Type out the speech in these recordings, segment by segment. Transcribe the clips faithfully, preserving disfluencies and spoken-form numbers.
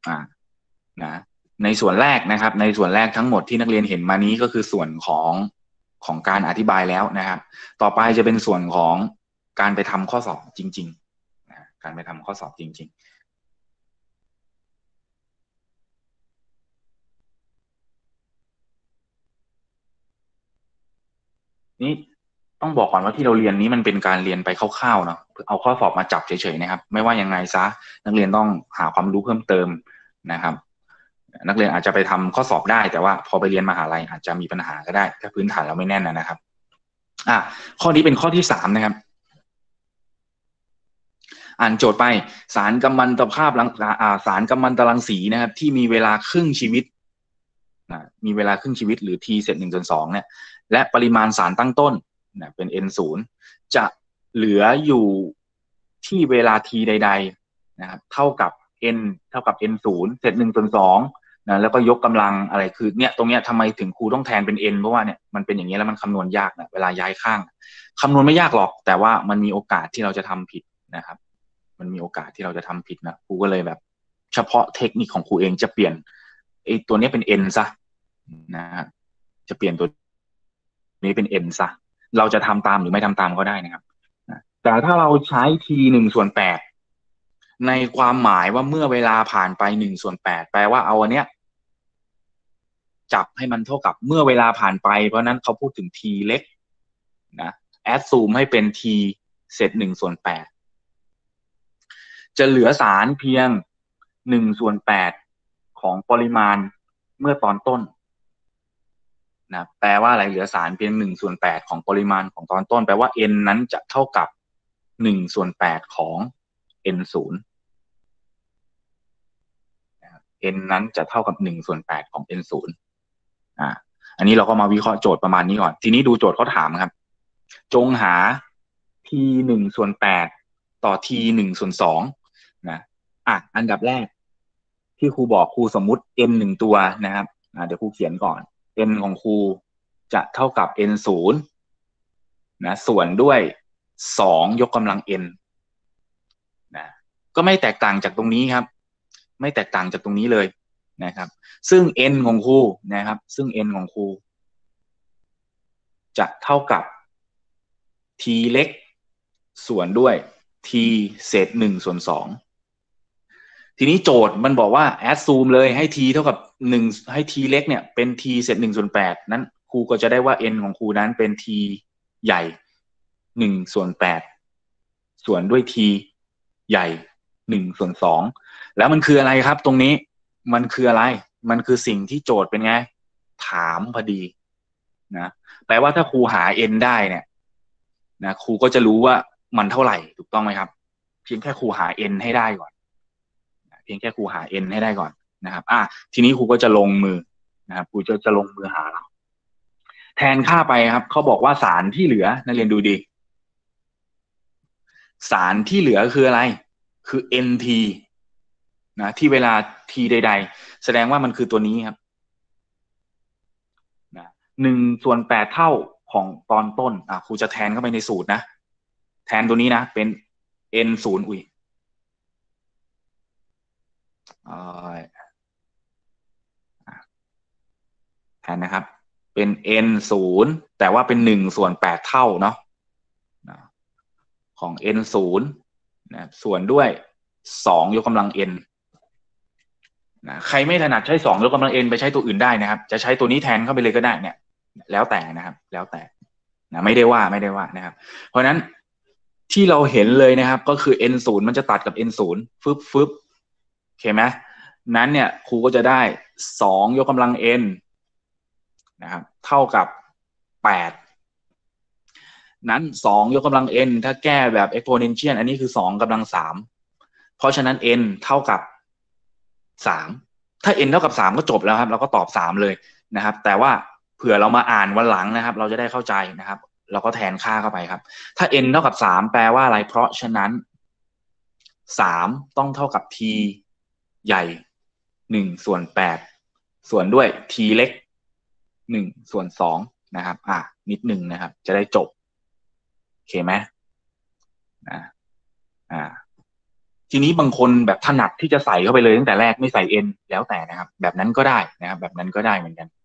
อ่านะในส่วนแรกนะครับในส่วนแรกทั้งหมดที่นักเรียนเห็นมานี้ก็คือส่วนของของการอธิบายแล้วนะครับต่อไปจะเป็นส่วนของการไปทำข้อสอบจริงๆนะการไปทำข้อสอบจริงๆนี่ต้องบอกก่อนว่าที่เราเรียนนี้มันเป็นการเรียนไปคร่าวๆเนาะเอาข้อสอบมาจับเฉยๆนะครับไม่ว่ายังไงซะนักเรียนต้องหาความรู้เพิ่มเติมนะครับนักเรียนอาจจะไปทำข้อสอบได้แต่ว่าพอไปเรียนมหาลัยอาจจะมีปัญหาก็ได้ถ้าพื้นฐานเราไม่แน่นนะครับอ่ะข้อนี้เป็นข้อที่สามนะครับ อ่านโจทย์ไปสารกัมมันตภาพรังอ่าสารกัมมันตรังสีนะครับที่มีเวลาครึ่งชีวิตนะมีเวลาครึ่งชีวิตหรือ t เศษหนึ่งส่วนสองเนี่ยและปริมาณสารตั้งต้นนะเป็น n ศูนย์จะเหลืออยู่ที่เวลา t ใดๆนะครับเท่ากับ n เท่ากับ n ศูนย์เศษหนึ่งส่วนสองนะแล้วก็ยกกำลังอะไรคือเนี่ยตรงเนี้ยทำไมถึงครูต้องแทนเป็น n เพราะว่าเนี่ยมันเป็นอย่างนี้แล้วมันคำนวณยากนะเวลาย้ายข้างคำนวณไม่ยากหรอกแต่ว่ามันมีโอกาสที่เราจะทำผิดนะครับ มันมีโอกาสที่เราจะทำผิดนะครูก็เลยแบบเฉพาะเทคนิคของครูเองจะเปลี่ยนไอ้ตัวนี้เป็น n ซะนะฮะจะเปลี่ยนตัวนี้เป็น n ซะเราจะทำตามหรือไม่ทำตามก็ได้นะครับแต่ถ้าเราใช้ t หนึ่งส่วนแปดในความหมายว่าเมื่อเวลาผ่านไปหนึ่งส่วนแปดแปลว่าเอาอันเนี้ยจับให้มันเท่ากับเมื่อเวลาผ่านไปเพราะนั้นเขาพูดถึง t เล็กนะแอดซูมให้เป็น t เศษหนึ่งส่วนแปด จะเหลือสารเพียงหนึ่งส่วนแปดของปริมาณเมื่อตอนต้นนะแปลว่าอะไรเหลือสารเพียงหนึ่งส่วนแปดของปริมาณของตอนต้นแปลว่า n นั้นจะเท่ากับหนึ่งส่วนแปดของ n ศูนย์ n นั้นจะเท่ากับหนึ่งส่วนแปดของ n ศูนย์อ่าอันนี้เราก็มาวิเคราะห์โจทย์ประมาณนี้ก่อนทีนี้ดูโจทย์เขาถามครับจงหา t หนึ่งส่วนแปดต่อ t หนึ่งส่วนสองนะอ่ะอันดับแรกที่ครูบอกครูสมมุติ n หนึ่งตัวนะครับอ่าเดี๋ยวครูเขียนก่อน n ของครูจะเท่ากับ n ศูนย์นะส่วนด้วยสองยกกำลัง n นะก็ไม่แตกต่างจากตรงนี้ครับไม่แตกต่างจากตรงนี้เลยนะครับซึ่ง n ของครูนะครับซึ่ง n ของครูจะเท่ากับ t เล็กส่วนด้วย t เศษหนึ่งส่วนสองทีนี้โจทย์มันบอกว่า add zoom เลยให้ t เท่ากับหนึ่งให้ t เล็กเนี่ยเป็น t เศษหนึ่งส่วนแปดนั้นครูก็จะได้ว่า n ของครูนั้นเป็น t ใหญ่หนึ่งส่วนแปดส่วนด้วย t ใหญ่หนึ่งส่วนสองแล้วมันคืออะไรครับตรงนี้มันคืออะไรมันคือสิ่งที่โจทย์เป็นไงถามพอดีนะแปลว่าถ้าครูหา n ได้เนี่ยนะครูก็จะรู้ว่ามันเท่าไหร่ถูกต้องไหมครับเพียงแค่ครูหา n ให้ได้ก่อนเพียงแค่ครูหา n ให้ได้ก่อนนะครับอ่ะทีนี้ครูก็จะลงมือนะครับครูจะจะลงมือหาเราแทนค่าไปครับเขาบอกว่าสารที่เหลือนักเรียนดูดีสารที่เหลือคืออะไรคือ nt นะที่เวลา t ใดๆแสดงว่ามันคือตัวนี้ครับนะหนึ่งส่วนแปดเท่าของตอนต้นอ่ะครูจะแทนเข้าไปในสูตรนะแทนตัวนี้นะเป็น n ศูนย์อุ้ยอ่าแทนนะครับเป็น n ศูนย์แต่ว่าเป็นหนึ่งส่วนแปดเท่าเนาะของ n ศูนย์นะส่วนด้วยสองยกกำลัง n นะใครไม่ถนัดใช้สองยกกำลัง n ไปใช้ตัวอื่นได้นะครับจะใช้ตัวนี้แทนเข้าไปเลยก็ได้เนี่ยแล้วแต่นะครับแล้วแต่นะไม่ได้ว่าไม่ได้ว่านะครับเพราะฉะนั้นที่เราเห็นเลยนะครับก็คือ n ศูนย์มันจะตัดกับ n ศูนย์ฟึบฟึบโอเคไหมนั้นเนี่ยครูก็จะได้สองยกกำลัง n นะครับเท่ากับแปดนั้นสองยกกำลัง n ถ้าแก้แบบ exponential อันนี้คือสองกำลังสามเพราะฉะนั้น n เท่ากับสามถ้า n เท่ากับสามก็จบแล้วครับเราก็ตอบสามเลยนะครับแต่ว่าเผื่อเรามาอ่านวันหลังนะครับเราจะได้เข้าใจนะครับเราก็แทนค่าเข้าไปครับถ้า n เท่ากับสามแปลว่าอะไรเพราะฉะนั้นสามต้องเท่ากับ t ใหญ่หนึ่งส่วนแปดส่วนด้วย t เล็กหนึ่งส่วนสองนะครับอ่ะนิดหนึ่งนะครับจะได้จบโอเคไหมอ่าอ่าทีนี้บางคนแบบถนัดที่จะใส่เข้าไปเลยตั้งแต่แรกไม่ใส่เอ็นแล้วแต่นะครับแบบนั้นก็ได้นะครับแบบนั้นก็ได้เหมือนกัน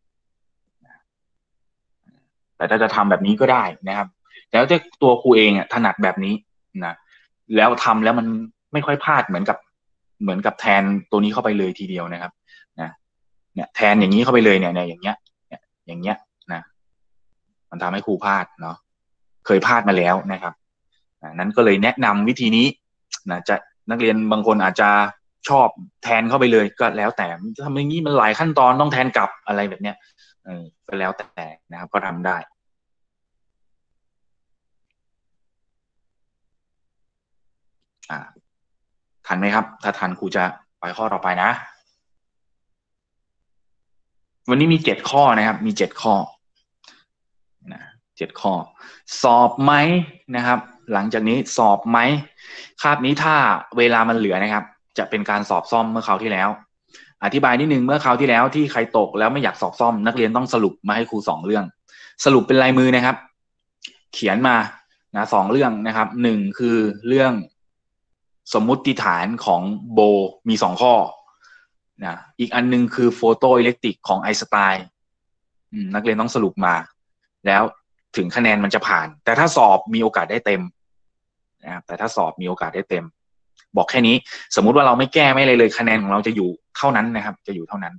แต่ถ้าจะทำแบบนี้ก็ได้นะครับแล้วแต่ตัวครูเองอ่ะถนัดแบบนี้นะแล้วทำแล้วมันไม่ค่อยพลาดเหมือนกับเหมือนกับแทนตัวนี้เข้าไปเลยทีเดียวนะครับนะเนี่ยแทนอย่างนี้เข้าไปเลยเนี่ยเนี่ยอย่างเงี้ยเนี่ยอย่างเงี้ยนะมันทำให้ครูพลาดเนาะเคยพลาดมาแล้วนะครับอ่านั้นก็เลยแนะนำวิธีนี้นะจะนักเรียนบางคนอาจจะชอบแทนเข้าไปเลยก็แล้วแต่ทำอย่างนี้มันหลายขั้นตอนต้องแทนกลับอะไรแบบเนี้ยเออก็แล้วแต่นะครับก็ทำได้ อ่าทันไหมครับถ้าทันครูจะไปข้อต่อไปนะวันนี้มีเจ็ดข้อนะครับมีเจ็ดข้อนะเจ็ดข้อสอบไหมนะครับหลังจากนี้สอบไหมคาบนี้ถ้าเวลามันเหลือนะครับจะเป็นการสอบซ่อมเมื่อคราวที่แล้วอธิบายนิดนึงเมื่อคราวที่แล้วที่ใครตกแล้วไม่อยากสอบซ่อมนักเรียนต้องสรุปมาให้ครูสองเรื่องสรุปเป็นลายมือนะครับเขียนมานะสองเรื่องนะครับหนึ่งคือเรื่องสมมุติฐานของโบมีสองข้อ นะอีกอันนึงคือโฟโตอิเล็กตริกของไอน์สไตน์นักเรียนต้องสรุปมาแล้วถึงคะแนนมันจะผ่านแต่ถ้าสอบมีโอกาสได้เต็มนะครับแต่ถ้าสอบมีโอกาสได้เต็มบอกแค่นี้สมมุติว่าเราไม่แก้ไม่อะไรเลยคะแนนของเราจะอยู่เท่านั้นนะครับจะอยู่เท่านั้น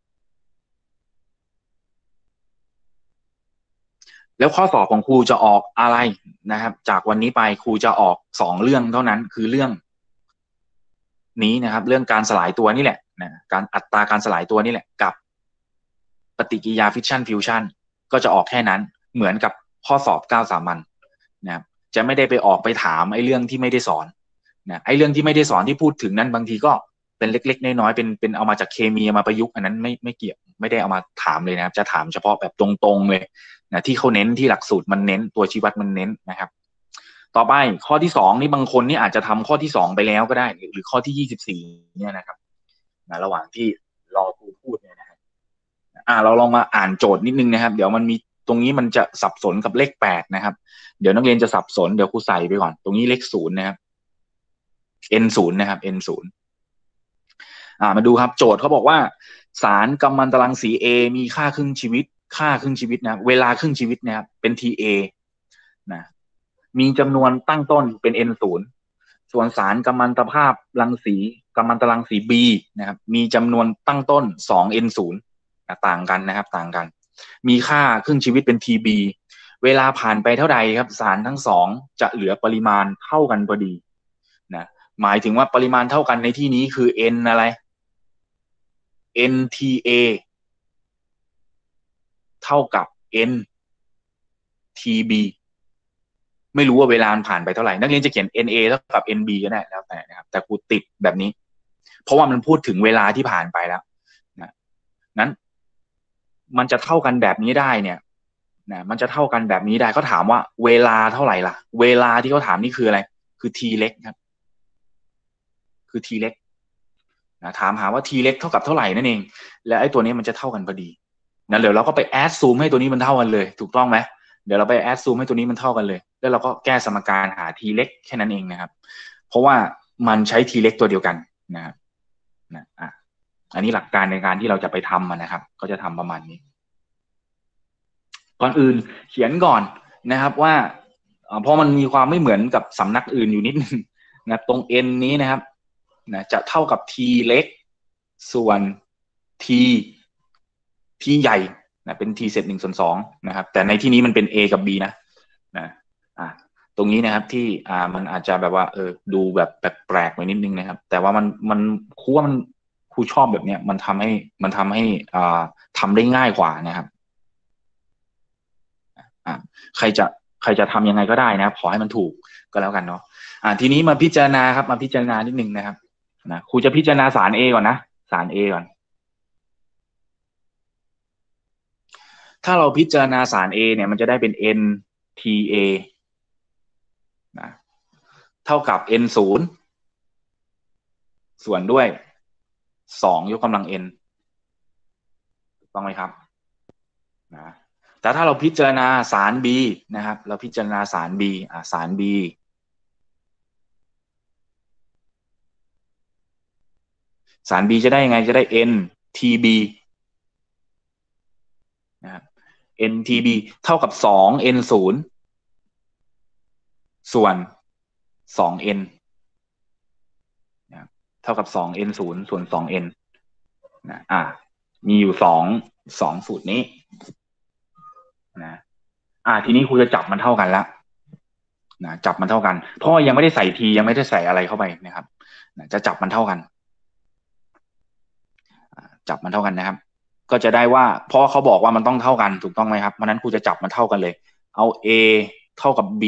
แล้วข้อสอบของครูจะออกอะไรนะครับจากวันนี้ไปครูจะออกสองเรื่องเท่านั้นคือเรื่องนี้นะครับเรื่องการสลายตัวนี่แหละนะการอัตราการสลายตัวนี่แหละกับ ปฏิกิริยาฟิชชันฟิวชันก็จะออกแค่นั้นเหมือนกับข้อสอบเก้าสามัญนะครับจะไม่ได้ไปออกไปถามไอ้เรื่องที่ไม่ได้สอนนะไอ้เรื่องที่ไม่ได้สอนที่พูดถึงนั้นบางทีก็เป็นเล็กๆน้อยๆเป็นเป็นเอามาจากเคมีมาประยุกต์อันนั้นไม่ไม่เกี่ยวไม่ได้เอามาถามเลยนะครับจะถามเฉพาะแบบตรงๆเลยนะที่เขาเน้นที่หลักสูตรมันเน้นตัวชี้วัดมันเน้นนะครับต่อไปข้อที่สองนี่บางคนนี่อาจจะทำข้อที่สองไปแล้วก็ได้หรือหรือข้อที่ยี่สิบสี่เนี่ยนะครับนะระหว่างที่รอครูพูดเนี่ยนะ อ่าเราลองมาอ่านโจทย์นิดนึงนะครับเดี๋ยวมันมีตรงนี้มันจะสับสนกับเลขแปดนะครับเดี๋ยวนักเรียนจะสับสนเดี๋ยวครูใส่ไปก่อนตรงนี้เลขศูนย์นะครับ n ศูนย์นะครับ n ศูนย์อ่ามาดูครับโจทย์เขาบอกว่าสารกัมมันตรังสี A มีค่าครึ่งชีวิตค่าครึ่งชีวิตนะเวลาครึ่งชีวิตนะครับเป็น ที เอ นะมีจำนวนตั้งต้นเป็น n ศูนย์ส่วนสารกัมมันตภาพรังสีกัมมันตรังสี B นะครับมีจำนวนตั้งต้นสอง n ศูนย์ต่างกันนะครับต่างกันมีค่าครึ่งชีวิตเป็น ที บี เวลาผ่านไปเท่าใดครับสารทั้งสองจะเหลือปริมาณเท่ากันพอดีนะหมายถึงว่าปริมาณเท่ากันในที่นี้คือ n อะไร เอ็น ที เอ เท่ากับ n ที บี ไม่รู้ว่าเวลาผ่านไปเท่าไหร่นักเรียนจะเขียน เอ็น เอ เท่ากับ เอ็น บี ก็ได้แล้วแต่นะครับแต่ครูติดแบบนี้เพราะว่ามันพูดถึงเวลาที่ผ่านไปแล้วนะนั้นมันจะเท่ากันแบบนี้ได้เนี่ยนะมันจะเท่ากันแบบนี้ได้เขาถามว่าเวลาเท่าไหร่ล่ะเวลาที่เขาถามนี่คืออะไรคือ t เล็กครับคือ t เล็กนะถามหาว่า t เล็กเท่ากับเท่าไหร่นั่นเองและไอ้ตัวนี้มันจะเท่ากันพอดีนะเดี๋ยวเราก็ไปแอดซูมให้ตัวนี้มันเท่ากันเลยถูกต้องไหมเดี๋ยวเราไปแอดซูมให้ตัวนี้มันเท่ากันเลยแล้วเราก็แก้สมการหา t เล็กแค่นั้นเองนะครับเพราะว่ามันใช้ t เล็กตัวเดียวกันนะครับนะอ่ะอันนี้หลักการในการที่เราจะไปทำมันนะครับก็จะทำประมาณนี้ก่อนอื่นเขียนก่อนนะครับว่าเพราะมันมีความไม่เหมือนกับสำนักอื่นอยู่นิดนึงนะตรง n นี้นะครับนะจะเท่ากับ t เล็กส่วน t t ใหญ่นะเป็น t เศษหนึ่งส่วนสองนะครับแต่ในที่นี้มันเป็น a กับ b นะนะอ่าตรงนี้นะครับที่อ่ามันอาจจะแบบว่าเออดูแบบแปลกๆไปนิดนึงนะครับแต่ว่ามันมันครูว่ามันครูชอบแบบเนี้ยมันทำให้มันทำให้อ่าทำได้ง่ายกว่านะครับอ่าใครจะใครจะทำยังไงก็ได้นะครับขอให้มันถูกก็แล้วกันเนาะอ่าทีนี้มาพิจารณาครับมาพิจารณานิดนึงนะครับนะครูจะพิจารณาสาร A ก่อนนะสาร A ก่อนถ้าเราพิจารณาสาร A เนี่ยมันจะได้เป็น n t a นะเท่ากับ n ศูนย์ส่วนด้วยสองยกกำลัง n ถูกต้องไหมครับนะแต่ถ้าเราพิจารณาสาร B นะครับเราพิจารณาสาร B อ่าสาร B สาร B จะได้ยังไงจะได้ N T B นะครับ N T B เท่ากับสอง N ศูนย์ส่วนสอง N นะครับเท่ากับสอง N ศูนย์ส่วนสอง N นะอ่ะมีอยู่สองสองสูตรนี้นะอ่ะทีนี้ครูจะจับมันเท่ากันแล้วนะจับมันเท่ากันเพราะยังไม่ได้ใส่ทียังไม่ได้ใส่อะไรเข้าไปนะครับนะจะจับมันเท่ากันอ่ะจับมันเท่ากันนะครับก็จะได้ว่าเพราะเขาบอกว่ามันต้องเท่ากันถูกต้องไหมครับเพราะนั้นครูจะจับมันเท่ากันเลยเอา A เท่ากับ B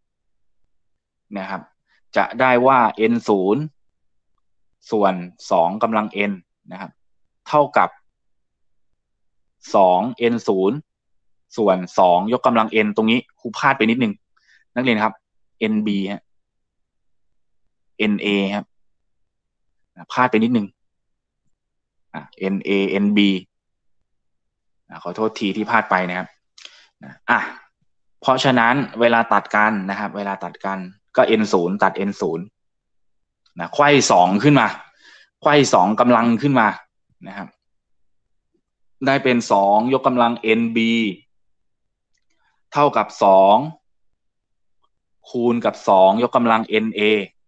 นะครับจะได้ว่า n ศูนย์ส่วนสองกำลัง n นะครับเท่ากับสอง n ศูนย์ส่วนสองยกกำลัง n ตรงนี้ครูพลาดไปนิดนึงนักเรียนครับ nb ฮะ na ครับพลาดไปนิดนึงอ่ะ na nb อ่ะขอโทษทีที่พลาดไปนะครับอ่ะเพราะฉะนั้นเวลาตัดกันนะครับเวลาตัดกันก็ n ศูนย์ตัด n ศูนย์นะไขว้สองขึ้นมาไขว้สองกำลังขึ้นมานะครับได้เป็นสองยกกำลัง nb เท่ากับสองคูณกับสองยกกำลัง na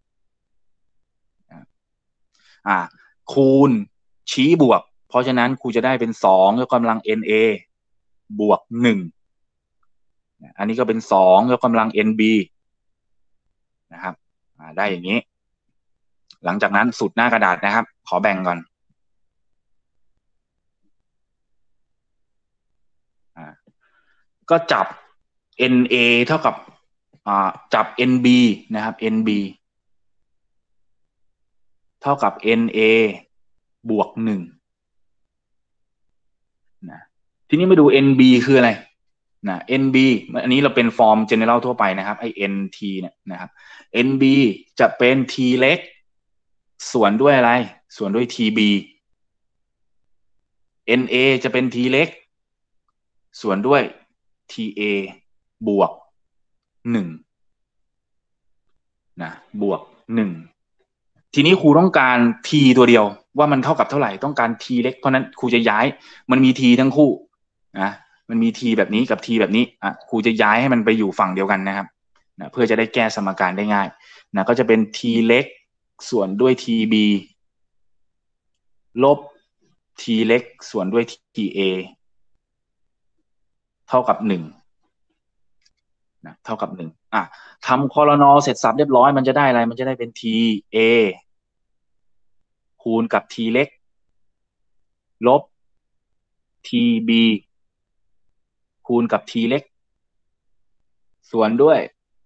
อ่าคูณชี้บวกเพราะฉะนั้นครูจะได้เป็นสองยกกำลัง na บวกหนึ่งอันนี้ก็เป็นสองยกกำลัง nb นะครับได้อย่างนี้หลังจากนั้นสุดหน้ากระดาษนะครับขอแบ่งก่อนอ่าก็จับ na เท่ากับอ่าจับ nb นะครับ nb เท่ากับ na บวกหนึ่งนะทีนี้มาดู nb คืออะไรนะ nb อันนี้เราเป็นฟอร์ม general ทั่วไปนะครับไอ้ nt เนี่ยนะครับ nb จะเป็น t เล็กส่วนด้วยอะไรส่วนด้วย tb na จะเป็น t เล็กส่วนด้วย ta บวกหนึ่งนะบวกหนึ่งทีนี้ครูต้องการ t ตัวเดียวว่ามันเท่ากับเท่าไหร่ต้องการ t เล็กเพราะนั้นครูจะย้ายมันมี t ทั้งคู่นะมันมี t แบบนี้กับ t แบบนี้อ่ะครูจะย้ายให้มันไปอยู่ฝั่งเดียวกันนะครับนะเพื่อจะได้แก้สมการได้ง่ายนะก็จะเป็น t เล็กส่วนด้วย tb ลบ t เล็กส่วนด้วย ta เท่ากับหนึ่งนะเท่ากับหนึ่งอ่ะทำคอลนอเสร็จสับเรียบร้อยมันจะได้อะไรมันจะได้เป็น ta คูณกับ t เล็กลบ tb คูณกับ t เล็กส่วนด้วย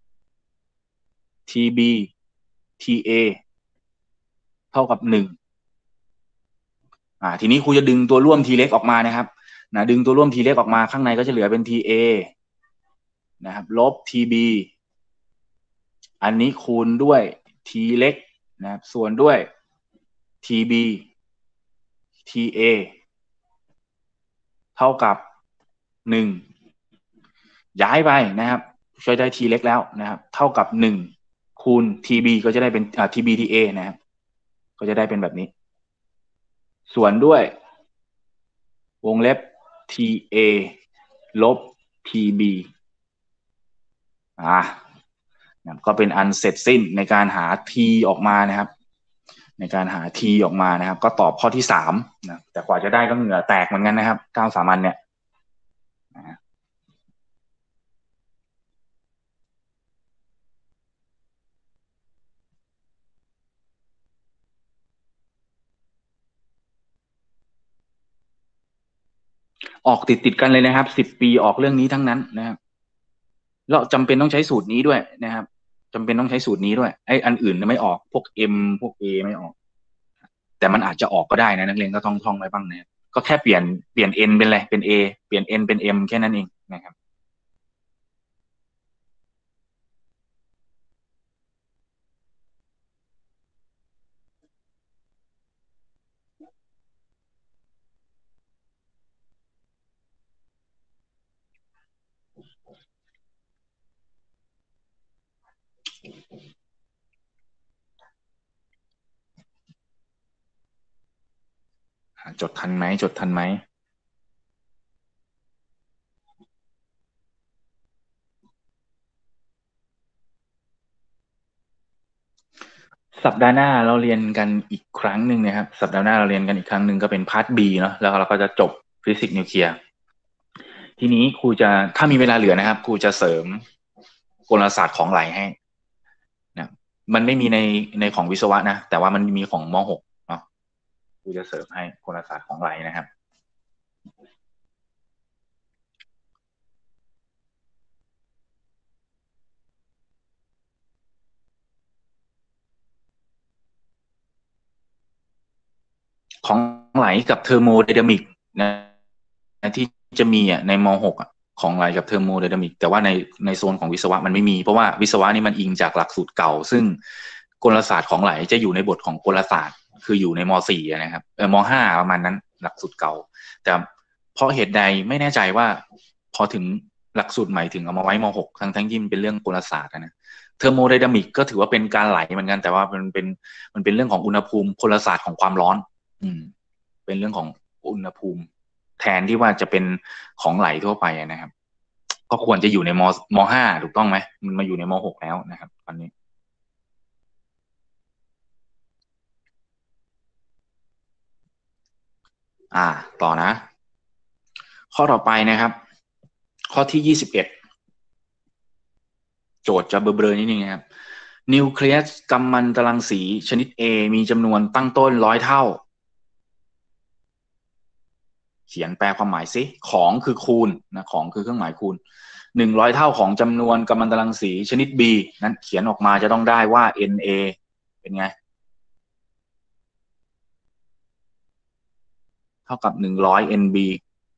tb ta เท่ากับหนึ่งอ่าทีนี้ครูจะดึงตัวร่วม t เล็กออกมานะครับนะดึงตัวร่วม t เล็กออกมาข้างในก็จะเหลือเป็น ta นะครับลบ tb อันนี้คูณด้วย t เล็กนะครับส่วนด้วย tb ta เท่ากับหนึ่งย้ายไปนะครับช่วยได้ t เล็กแล้วนะครับเท่ากับหนึ่งคูณ tb ก็จะได้เป็นอ่า tb ta นะครับก็จะได้เป็นแบบนี้ส่วนด้วยวงเล็บ ta ลบ tb อ่าก็เป็นอันเสร็จสิ้นในการหา t ออกมานะครับในการหา t ออกมานะครับก็ตอบข้อที่สามนะแต่กว่าจะได้ก็เหงื่อแตกเหมือนกันนะครับเก้าสามัญเนี่ยออกติดติดกันเลยนะครับสิบปีออกเรื่องนี้ทั้งนั้นนะครับแล้วจำเป็นต้องใช้สูตรนี้ด้วยนะครับจำเป็นต้องใช้สูตรนี้ด้วยไอ้อันอื่นไม่ออกพวก M พวก A ไม่ออกแต่มันอาจจะออกก็ได้นะนักเรียนก็ต้องท่องไว้บ้างนะก็แค่เปลี่ยนเปลี่ยน N เป็นอะไรเป็น A เปลี่ยน N เป็น M แค่นั้นเองนะครับจดทันไหมจดทันไหมสัปดาห์หน้าเราเรียนกันอีกครั้งหนึ่งนะครับสัปดาห์หน้าเราเรียนกันอีกครั้งหนึ่งก็เป็นพาร์ท B เนาะแล้วเราก็จะจบฟิสิกส์นิวเคลียร์ทีนี้ครูจะถ้ามีเวลาเหลือนะครับครูจะเสริมกลศาสตร์ของไหลให้นะมันไม่มีในในของวิศวะนะแต่ว่ามันมีของม .หก เนาะครูจะเสริมให้กลศาสตร์ของไหลนะครับของไหลกับเทอร์โมไดนามิกนะที่จะมีอ่ะในม .หก อ่ะของไหลกับเทอร์โมไดนามิกแต่ว่าในในโซนของวิศวะมันไม่มีเพราะว่าวิศวะนี่มันอิงจากหลักสูตรเก่าซึ่งกลศาสตร์ของไหลจะอยู่ในบทของกลศาสตร์คืออยู่ในม .สี่ นะครับเออม .ห้า ประมาณนั้นหลักสูตรเก่าแต่เพราะเหตุใดไม่แน่ใจว่าพอถึงหลักสูตรใหม่ถึงเอามาไว้ม .หก ทั้งทั้งที่มันเป็นเรื่องกลศาสตร์นะเทอร์โมไดนามิกก็ถือว่าเป็นการไหลเหมือนกันแต่ว่ามันเป็นมันเป็นเรื่องของอุณหภูมิพลศาสตร์ของความร้อนอืมเป็นเรื่องของอุณหภูมิแทนที่ว่าจะเป็นของไหลทั่วไปนะครับก็ควรจะอยู่ในมมห้าถูกต้องไหมมันมาอยู่ในมหกแล้วนะครับตอนนี้อ่าต่อนะข้อต่อไปนะครับข้อที่ยี่สิบเอ็ดโจทย์จะเบลอๆนิดนึงนะครับนิวเคลียสกัมมันตรังสีชนิด A มีจำนวนตั้งต้นร้อยเท่าเขียนแปลความหมายซิของคือคูณนะของคือเครื่องหมายคูณหนึ่งร้อยเท่าของจำนวนกัมมันตรังสีชนิด B นั้นเขียนออกมาจะต้องได้ว่า เอ็น เอ เป็นไงเท่ากับหนึ่งร้อย เอ็น บี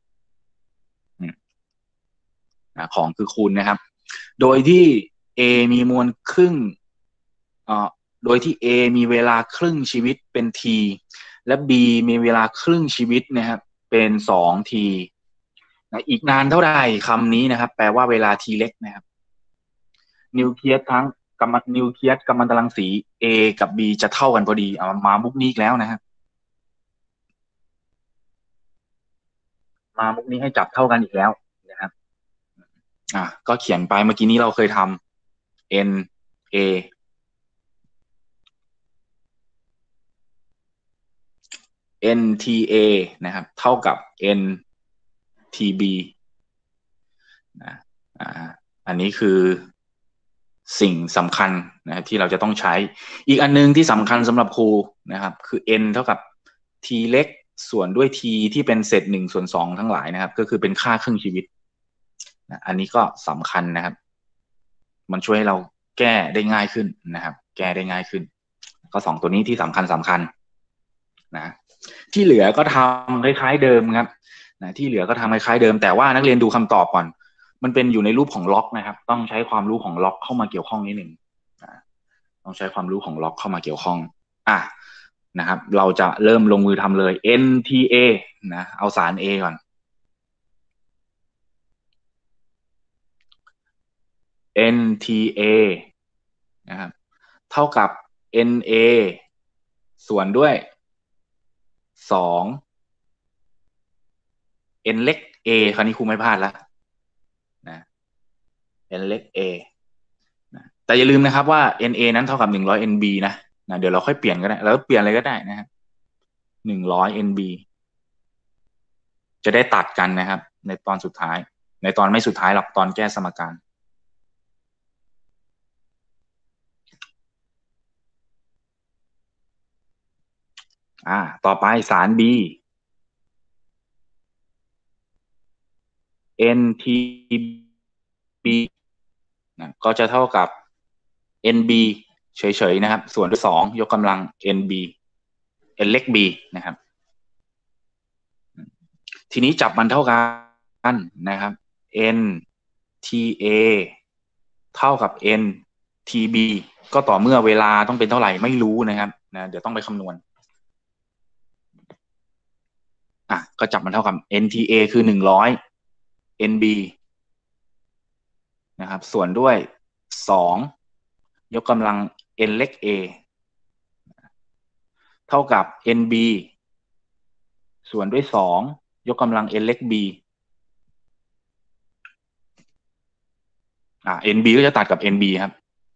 นะของคือคูณนะครับโดยที่ A มีมวลครึ่งเอ่อโดยที่ A มีเวลาครึ่งชีวิตเป็น T และ B มีเวลาครึ่งชีวิตนะครับเป็นสอง T นะอีกนานเท่าไหร่คำนี้นะครับแปลว่าเวลา T เล็กนะครับนิวเคลียสทั้งกัมมันนิวเคลียสกัมมันตรังสี A กับ B จะเท่ากันพอดีเอามามุกนี้อีกแล้วนะครับมามุกนี้ให้จับเท่ากันอีกแล้วนะครับอ่ะก็เขียนไปเมื่อกี้นี้เราเคยทำ N Aเอ็น ที เอ นะครับเท่ากับ N ที บี นะอ่าอันนี้คือสิ่งสำคัญนะที่เราจะต้องใช้อีกอันนึงที่สำคัญสำหรับครูนะครับคือ n เท่ากับ t เล็กส่วนด้วย t ที่เป็นเศษหนึ่งส่วนสองทั้งหลายนะครับก็คือเป็นค่าครึ่งชีวิตนะอันนี้ก็สำคัญนะครับมันช่วยให้เราแก้ได้ง่ายขึ้นนะครับแก้ได้ง่ายขึ้นก็สองตัวนี้ที่สำคัญสำคัญนะที่เหลือก็ทำคล้ายๆเดิมครับนะที่เหลือก็ทำคล้ายๆเดิมแต่ว่านักเรียนดูคำตอบก่อนมันเป็นอยู่ในรูปของล็อกนะครับต้องใช้ความรู้ของล็อกเข้ามาเกี่ยวข้องนิดหนึ่งต้องใช้ความรู้ของล็อกเข้ามาเกี่ยวข้องอ่ะนะครับเราจะเริ่มลงมือทำเลย เอ็น ที เอ นะเอาสาร A ก่อน เอ็น ที เอ นะครับเท่ากับ เอ็น เอ ส่วนด้วยสอง n เล็ก a คราวนี้ครูไม่พลาดแล้วนะ n เล็ก a นะแต่อย่าลืมนะครับว่า na นั้นเท่ากับหนึ่งร้อย nb นะนะเดี๋ยวเราค่อยเปลี่ยนก็ได้แล้วเปลี่ยนอะไรก็ได้นะครับหนึ่งร้อย nb จะได้ตัดกันนะครับในตอนสุดท้ายในตอนไม่สุดท้ายหรอกตอนแก้สมการอ่าต่อไปสาร b ntb นะก็จะเท่ากับ nb เฉยๆนะครับส่วนด้วยสองยกกำลัง nb n เล็ก b นะครับทีนี้จับมันเท่ากันนะครับ n ta เท่ากับ n tb ก็ต่อเมื่อเวลาต้องเป็นเท่าไหร่ไม่รู้นะครับนะเดี๋ยวต้องไปคำนวณอ่ะก็จับมันเท่ากับ nta คือหนึ่งร้อย nb นะครับส่วนด้วยสองยกกำลัง n เล็ก a เท่ากับ nb ส่วนด้วยสองยกกำลัง n เล็ก b อ่า nb ก็จะตัดกับ nb ครับ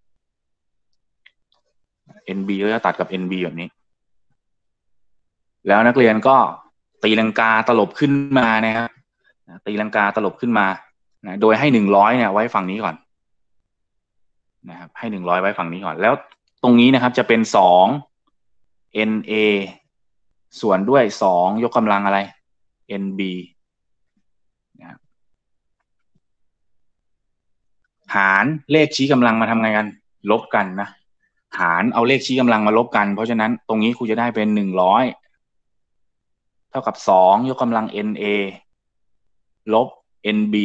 nb ก็จะตัดกับ nb แบบนี้แล้วนักเรียนก็ตีลังกาตลบขึ้นมานะครับตีลังกาตลบขึ้นมานะโดยให้หนึ่งร้อยเนี่ยไว้ฝั่งนี้ก่อนนะครับให้หนึ่งร้อยไว้ฝั่งนี้ก่อนแล้วตรงนี้นะครับจะเป็นสอง na ส่วนด้วยสองยกกำลังอะไร nb นะครับหารเลขชี้กำลังมาทำไงกันลบกันนะหารเอาเลขชี้กำลังมาลบกันเพราะฉะนั้นตรงนี้ครูจะได้เป็นหนึ่งร้อยเท่ากับสองยกกำลัง na ลบ nb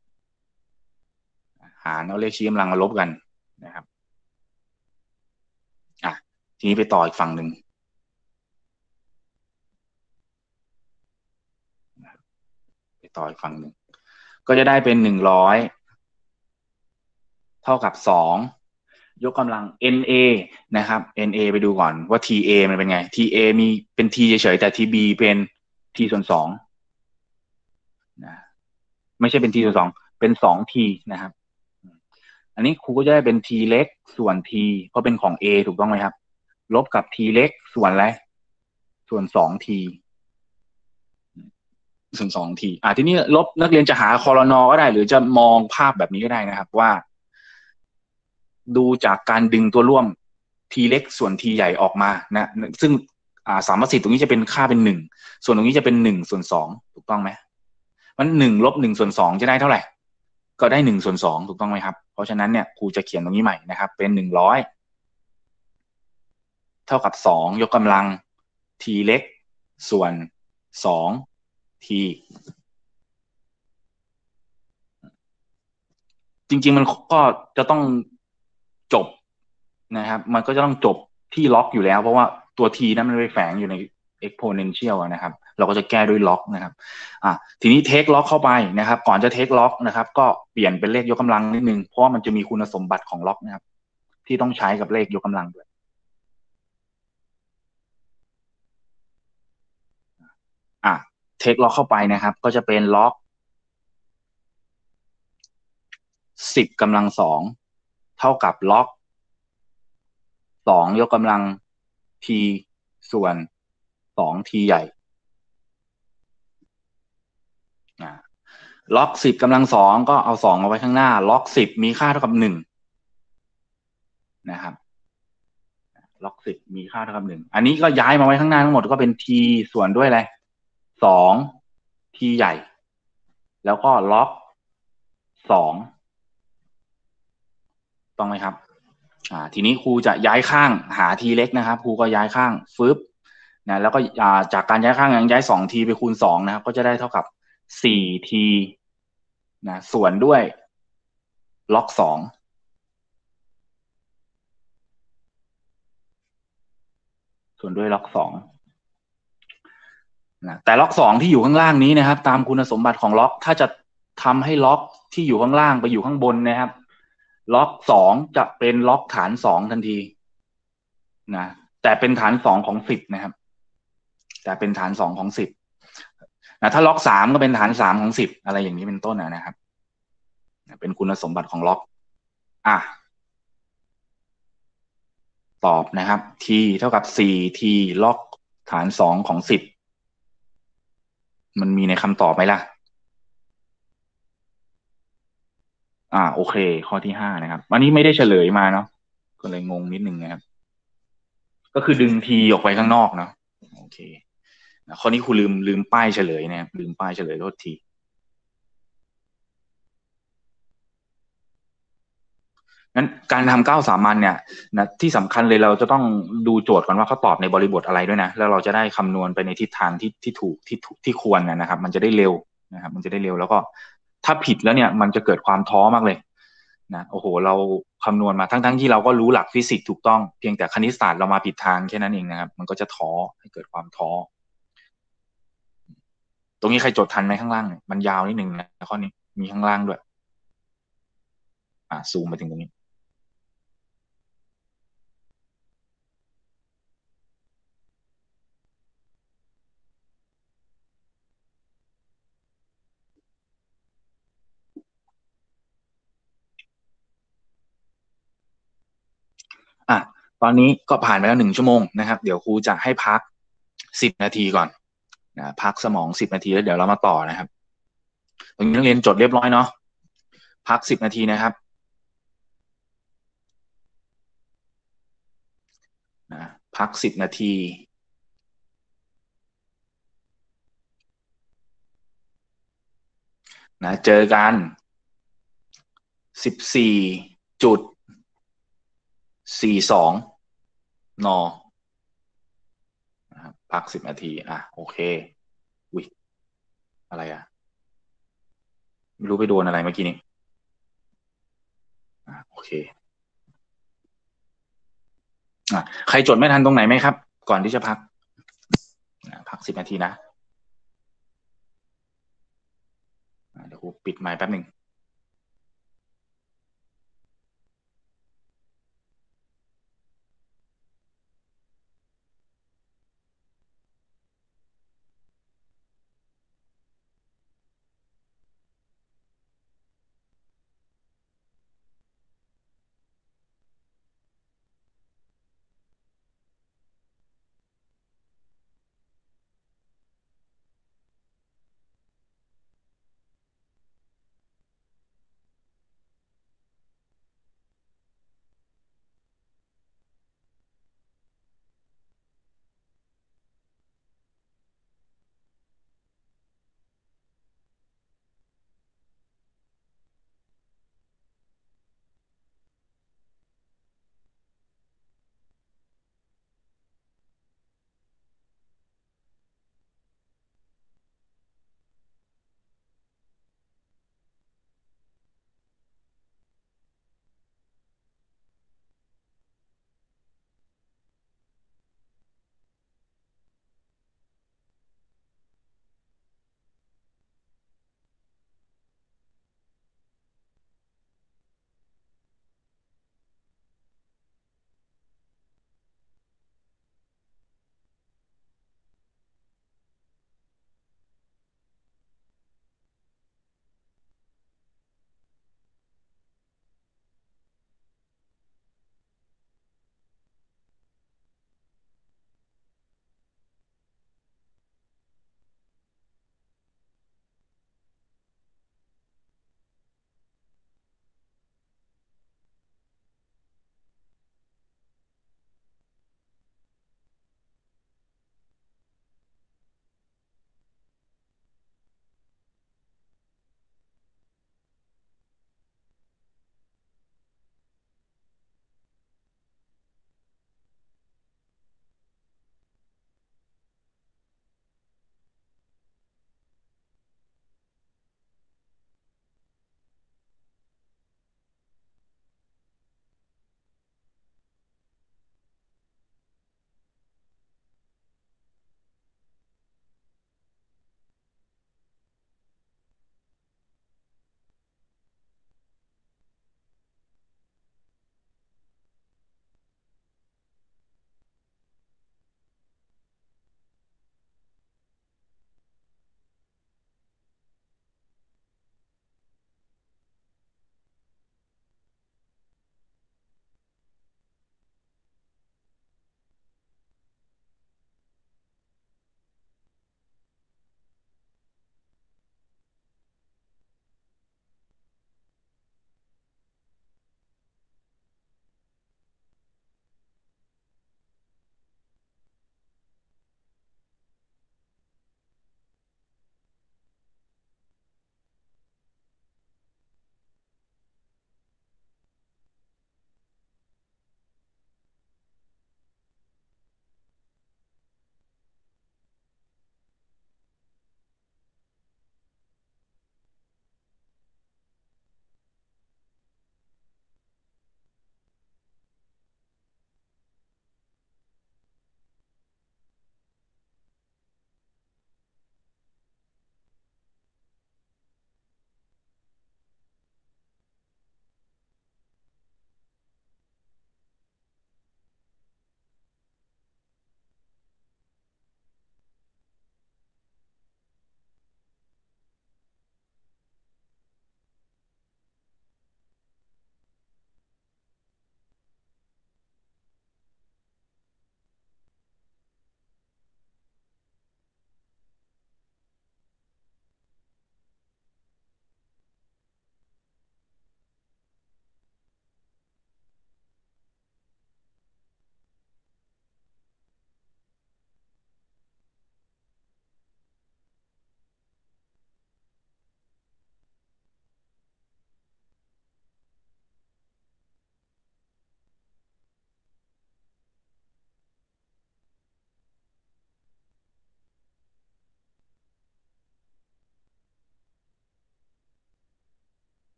หารเอาเลขชี้กำลังมาลบกันนะครับอ่ะทีนี้ไปต่ออีกฝั่งหนึ่งไปต่ออีกฝั่งหนึ่งก็จะได้เป็นหนึ่งร้อยเท่ากับสองยกกำลัง na นะครับ na ไปดูก่อนว่า ta มันเป็นไง ta มีเป็น t เฉยๆแต่ tb เป็น t ส่วนสองนะไม่ใช่เป็น t ส่วนสองเป็นสอง t นะครับอันนี้ครูก็จะได้เป็น t เล็กส่วน t เพราะเป็นของ a ถูกต้องไหมครับลบกับ t เล็กส่วนอะไรส่วนสอง t ส่วนสองทีอ่าทีนี้ลบนักเรียนจะหาคอรนอก็ได้หรือจะมองภาพแบบนี้ก็ได้นะครับว่า ดูจากการดึงตัวร่วม t เล็กส่วน t ใหญ่ออกมานะซึ่งอ่าสามประสิทธิ์ตรงนี้จะเป็นค่าเป็นหนึ่งส่วนตรงนี้จะเป็นหนึ่งส่วนสองถูกต้องไหมมันหนึ่งลบหนึ่งส่วนสองจะได้เท่าไหร่ก็ได้หนึ่งส่วนสองถูกต้องไหมครับเพราะฉะนั้นเนี่ยครูจะเขียนตรงนี้ใหม่นะครับเป็นหนึ่งร้อยเท่ากับสองยกกำลัง t เล็กส่วนสอง t จริงๆมันก็จะต้องจบนะครับมันก็จะต้องจบที่ล็อกอยู่แล้วเพราะว่าตัว t นั้นมันไปแฝงอยู่ใน exponential นะครับเราก็จะแก้ด้วยล็อกนะครับอ่ะทีนี้เทคล็อกเข้าไปนะครับก่อนจะเทคล็อกนะครับก็เปลี่ยนเป็นเลขยกกำลังนิดนึงเพราะว่ามันจะมีคุณสมบัติของล็อกนะครับที่ต้องใช้กับเลขยกกำลังด้วยอ่ะเทคล็อกเข้าไปนะครับก็จะเป็นล็อกสิบกำลังสองเท่ากับล็อกสองยกกำลัง t ส่วนสอง t ใหญ่อ่าล็อกสิบกำลังสองก็เอาสองเอาไว้ข้างหน้าล็อกสิบมีค่าเท่ากับหนึ่งนะครับล็อกสิบมีค่าเท่ากับหนึ่งอันนี้ก็ย้ายมาไว้ข้างหน้าทั้งหมดก็เป็น t ส่วนด้วยอะไรสอง t ใหญ่แล้วก็ล็อกสองต้องไหมครับอ่าทีนี้ครูจะย้ายข้างหา t เล็กนะครับครูก็ย้ายข้างฟึบนะแล้วก็อ่าจากการย้ายข้างยังย้ายสอง t ไปคูณสองนะครับก็จะได้เท่ากับสี่ t นะส่วนด้วยล็อกสองส่วนด้วยล็อกสองนะแต่ล็อกสองที่อยู่ข้างล่างนี้นะครับตามคุณสมบัติของล็อกถ้าจะทำให้ล็อกที่อยู่ข้างล่างไปอยู่ข้างบนนะครับล็อกสองจะเป็นล็อกฐานสองทันทีนะแต่เป็นฐานสองของสิบนะครับแต่เป็นฐานสองของสิบนะถ้าล็อกสามก็เป็นฐานสามของสิบอะไรอย่างนี้เป็นต้นนะครับเป็นคุณสมบัติของล็อกอ่ะตอบนะครับ t เท่ากับสี่ t ล็อกฐานสองของสิบมันมีในคำตอบไหมล่ะอ่าโอเคข้อที่ห้านะครับอันนี้ไม่ได้เฉลยมาเนาะก็เลยงงนิดนึงนะครับก็คือดึง t ออกไปข้างนอกเนาะโอเคข้อนี้ครูลืมลืมป้ายเฉลยนะครับลืมป้ายเฉลยโทษทีงั้นการทำเก้าสามัญเนี่ยนะที่สำคัญเลยเราจะต้องดูโจทย์ก่อนว่าเขาตอบในบริบทอะไรด้วยนะแล้วเราจะได้คำนวณไปในทิศทางที่ที่ถูกที่ถูกที่ควรนะครับมันจะได้เร็วนะครับมันจะได้เร็วแล้วก็ถ้าผิดแล้วเนี่ยมันจะเกิดความท้อมากเลยนะโอ้โหเราคำนวณมาทั้งทั้งที่เราก็รู้หลักฟิสิกส์ถูกต้องเพียงแต่คณิตศาสตร์เรามาผิดทางแค่นั้นเองนะครับมันก็จะท้อให้เกิดความท้อตรงนี้ใครจดทันไหมข้างล่างเนี่ยมันยาวนิดหนึ่งนะข้อนี้มีข้างล่างด้วยอ่าซูมมาถึงตรงนี้ตอนนี้ก็ผ่านไปแล้วหนึ่งชั่วโมงนะครับเดี๋ยวครูจะให้พักสิบนาทีก่อนนะพักสมองสิบนาทีแล้วเดี๋ยวเรามาต่อนะครับตรงนี้นักเรียนจดเรียบร้อยเนาะพักสิบนาทีนะครับนะพักสิบนาทีนะเจอกันสิบสี่จุดสี่สองนนะครับพักสิบนาทีอ่ะโอเคอุ้ยอะไรอ่ะไม่รู้ไปโดนอะไรเมื่อกี้นี้อ่ะโอเคอ่ะใครจดไม่ทันตรงไหนไหมครับก่อนที่จะพักอ่ะพักสิบนาทีนะอ่ะเดี๋ยวครูปิดไมค์แป๊บหนึ่ง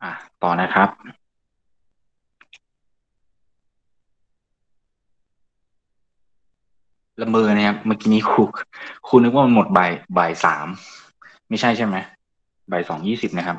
อ่ะต่อนะครับละเมอนะครับเมื่อกี้นี้ครูครูนึกว่ามันหมดบ่ายบ่ายสามไม่ใช่ใช่ไหมบ่ายสองยี่สิบนะครับ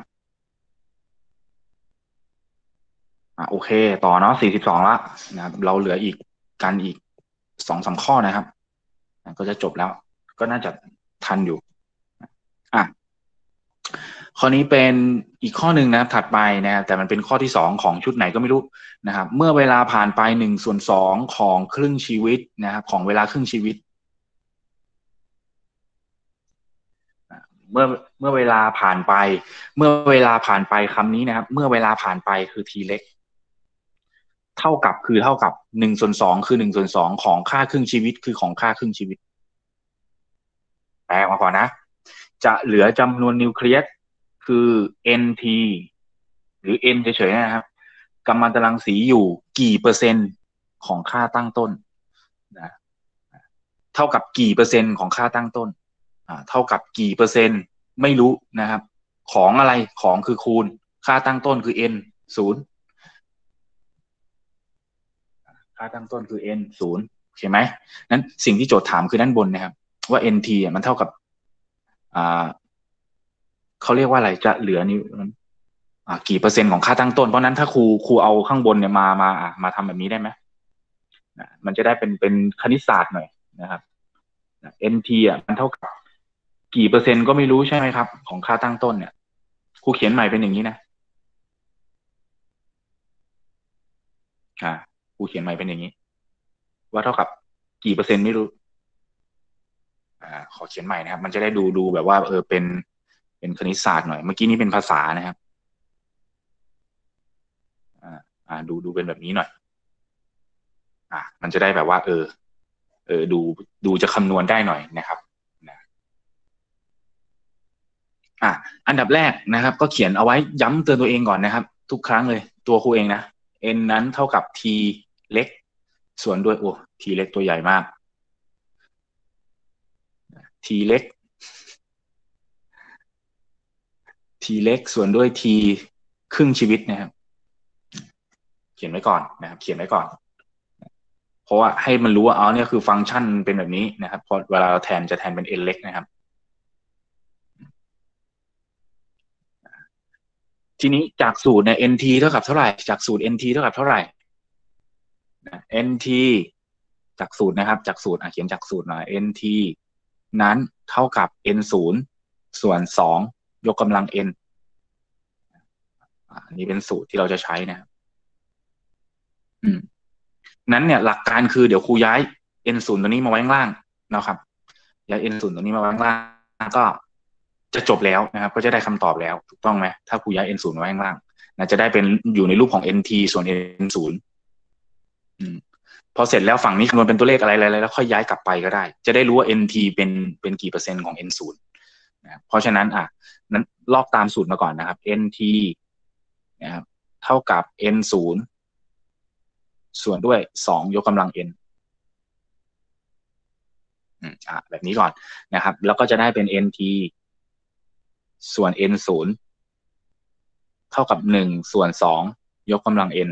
อ่ะโอเคต่อเนาะสี่สิบสองละนะครับเราเหลืออีกกันอีกสองสามข้อนะครับอ่ะก็จะจบแล้วก็น่าจะทันอยู่อ่ะ ข้อนี้เป็นอีกข้อหนึ่งนะครับถัดไปนะครับแต่มันเป็นข้อที่สองของชุดไหนก็ไม่รู้นะครับเมื่อเวลาผ่านไปหนึ่งส่วนสองของครึ่งชีวิตนะครับของเวลาครึ่งชีวิตเมื่อเมื่อเวลาผ่านไปเมื่อเวลาผ่านไปคำนี้นะครับเมื่อเวลาผ่านไปคือทีเล็กเท่ากับคือเท่ากับหนึ่งส่วนสองคือหนึ่งส่วนสองของค่าครึ่งชีวิตคือของค่าครึ่งชีวิตแปลมาก่อนนะจะเหลือจำนวนนิวเคลียสคือ เอ็น ที หรือ N เฉยๆนะครับกัมมันตรังสีอยู่กี่เปอร์เซ็นต์ของค่าตั้งต้นนะเท่ากับกี่เปอร์เซ็นต์ของค่าตั้งต้นอ่าเท่ากับกี่เปอร์เซ็นต์ไม่รู้นะครับของอะไรของคือคูณค่าตั้งต้นคือ n ศูนย์ค่าตั้งต้นคือ n ศูนย์ใช่ไหมนั้นสิ่งที่โจทย์ถามคือด้านบนนะครับว่า nt อ่ะมันเท่ากับอ่าเขาเรียกว่าอะไรจะเหลือนี่อ่ากี่เปอร์เซ็นต์ของค่าตั้งต้นเพราะนั้นถ้าครูครูเอาข้างบนเนี่ยมามาอ่ะมาทำแบบนี้ได้ไหมนะมันจะได้เป็นเป็นคณิตศาสตร์หน่อยนะครับ เอ็น ที อ่ะมันเท่ากับกี่เปอร์เซ็นต์ก็ไม่รู้ใช่ไหมครับของค่าตั้งต้นเนี่ยครูเขียนใหม่เป็นอย่างนี้นะอ่าครูเขียนใหม่เป็นอย่างนี้ว่าเท่ากับกี่เปอร์เซ็นต์ไม่รู้อ่าขอเขียนใหม่นะครับมันจะได้ดูดูแบบว่าเออเป็นเป็นคณิตศาสตร์หน่อยเมื่อกี้นี้เป็นภาษานะครับอ่าอ่าดูดูเป็นแบบนี้หน่อยอ่ามันจะได้แบบว่าเออเออดูดูจะคำนวณได้หน่อยนะครับนะอ่ะอันดับแรกนะครับก็เขียนเอาไว้ย้ำเตือนตัวเองก่อนนะครับทุกครั้งเลยตัวครูเองนะ n นั้นเท่ากับ t เล็กส่วนด้วยโอ้ t เล็กตัวใหญ่มาก t เล็ก t เล็กส่วนด้วย t ครึ่งชีวิตนะครับเขียนไว้ก่อนนะครับเขียนไว้ก่อนเพราะว่าให้มันรู้ว่าอ๋อเนี่ยคือฟังก์ชันเป็นแบบนี้นะครับพอเวลาเราแทนจะแทนเป็น n เล็กนะครับทีนี้จากสูตรเนี่ย nt เท่ากับเท่าไหร่จากสูตร nt เท่ากับเท่าไหร่นะ nt จากสูตรนะครับจากสูตรอ่ะเขียนจากสูตรหน่อย nt นั้นเท่ากับ n ศูนย์ส่วนสองยกกำลัง n อันนี้เป็นสูตรที่เราจะใช้นะครับอืม นั้นเนี่ยหลักการคือเดี๋ยวครูย้าย n ศูนย์ตัวนี้มาไว้ข้างล่างนะครับย้าย n ศูนย์ตัวนี้มาไว้ข้างล่างก็จะจบแล้วนะครับก็จะได้คำตอบแล้วถูกต้องไหมถ้าครูย้าย n ศูนย์ไว้ข้างล่างนะจะได้เป็นอยู่ในรูปของ nt ส่วน n ศูนย์อืมพอเสร็จแล้วฝั่งนี้คำนวณเป็นตัวเลขอะไรอะไรแล้วค่อยย้ายกลับไปก็ได้จะได้รู้ว่า nt เป็นเป็นกี่เปอร์เซ็นต์ของ n ศูนย์นะเพราะฉะนั้นอ่ะนั้นลอกตามสูตรมาก่อนนะครับ nt นะครับเท่ากับ n ศูนย์ส่วนด้วยสองยกกำลัง n อืมอ่ะแบบนี้ก่อนนะครับแล้วก็จะได้เป็น nt ส่วน n ศูนย์เท่ากับหนึ่งส่วนสองยกกำลัง n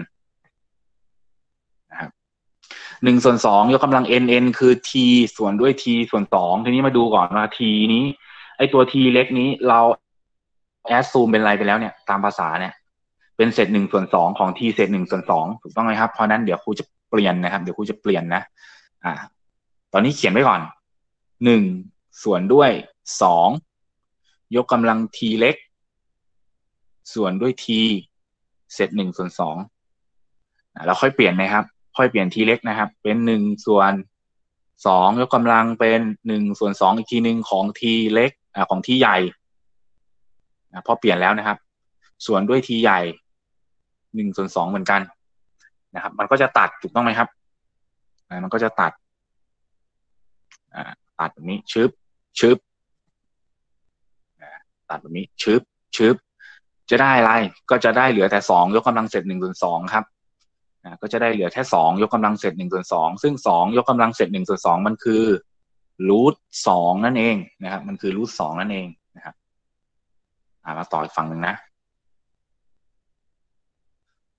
นะครับหนึ่งส่วนสองยกกำลัง n n คือ t ส่วนด้วย t ส่วนสองทีนี้มาดูก่อนว่า t นี้ไอตัว t เล็กนี้เราแอดซูมเป็นอะไรไปแล้วเนี่ยตามภาษาเนี่ยเป็นเศษหนึ่งส่วนสองของ t เศษหนึ่งส่วนสองถูกต้องไหมครับเพราะนั้นเดี๋ยวครูจะเปลี่ยนนะครับเดี๋ยวครูจะเปลี่ยนนะอ่าตอนนี้เขียนไว้ก่อนหนึ่งส่วนด้วยสองยกกำลัง t เล็กส่วนด้วย t เศษหนึ่งส่วนสองแล้วค่อยเปลี่ยนนะครับค่อยเปลี่ยน t เล็กนะครับเป็นหนึ่งส่วนสองยกกำลังเป็นหนึ่งส่วนสองอีกทีหนึ่งของ t เล็กอ่าของ t ใหญ่นะพอเปลี่ยนแล้วนะครับส่วนด้วย t ใหญ่หนึ่งส่วนสองเหมือนกันนะครับมันก็จะตัดถูกต้องไหมครับอ่ามันก็จะตัดอ่าตัดแบบนี้ชึบชึบตัดแบบนี้ชึบชึบจะได้อะไรก็จะได้เหลือแต่สองยกกำลังเศษหนึ่งส่วนสองครับอ่าก็จะได้เหลือแค่สองยกกำลังเศษหนึ่งส่วนสองซึ่งสองยกกำลังเศษหนึ่งส่วนสองมันคือรูทสองนั่นเองนะครับมันคือรูทสองนั่นเองนะครับอ่ามาต่ออีกฝั่งหนึ่งนะ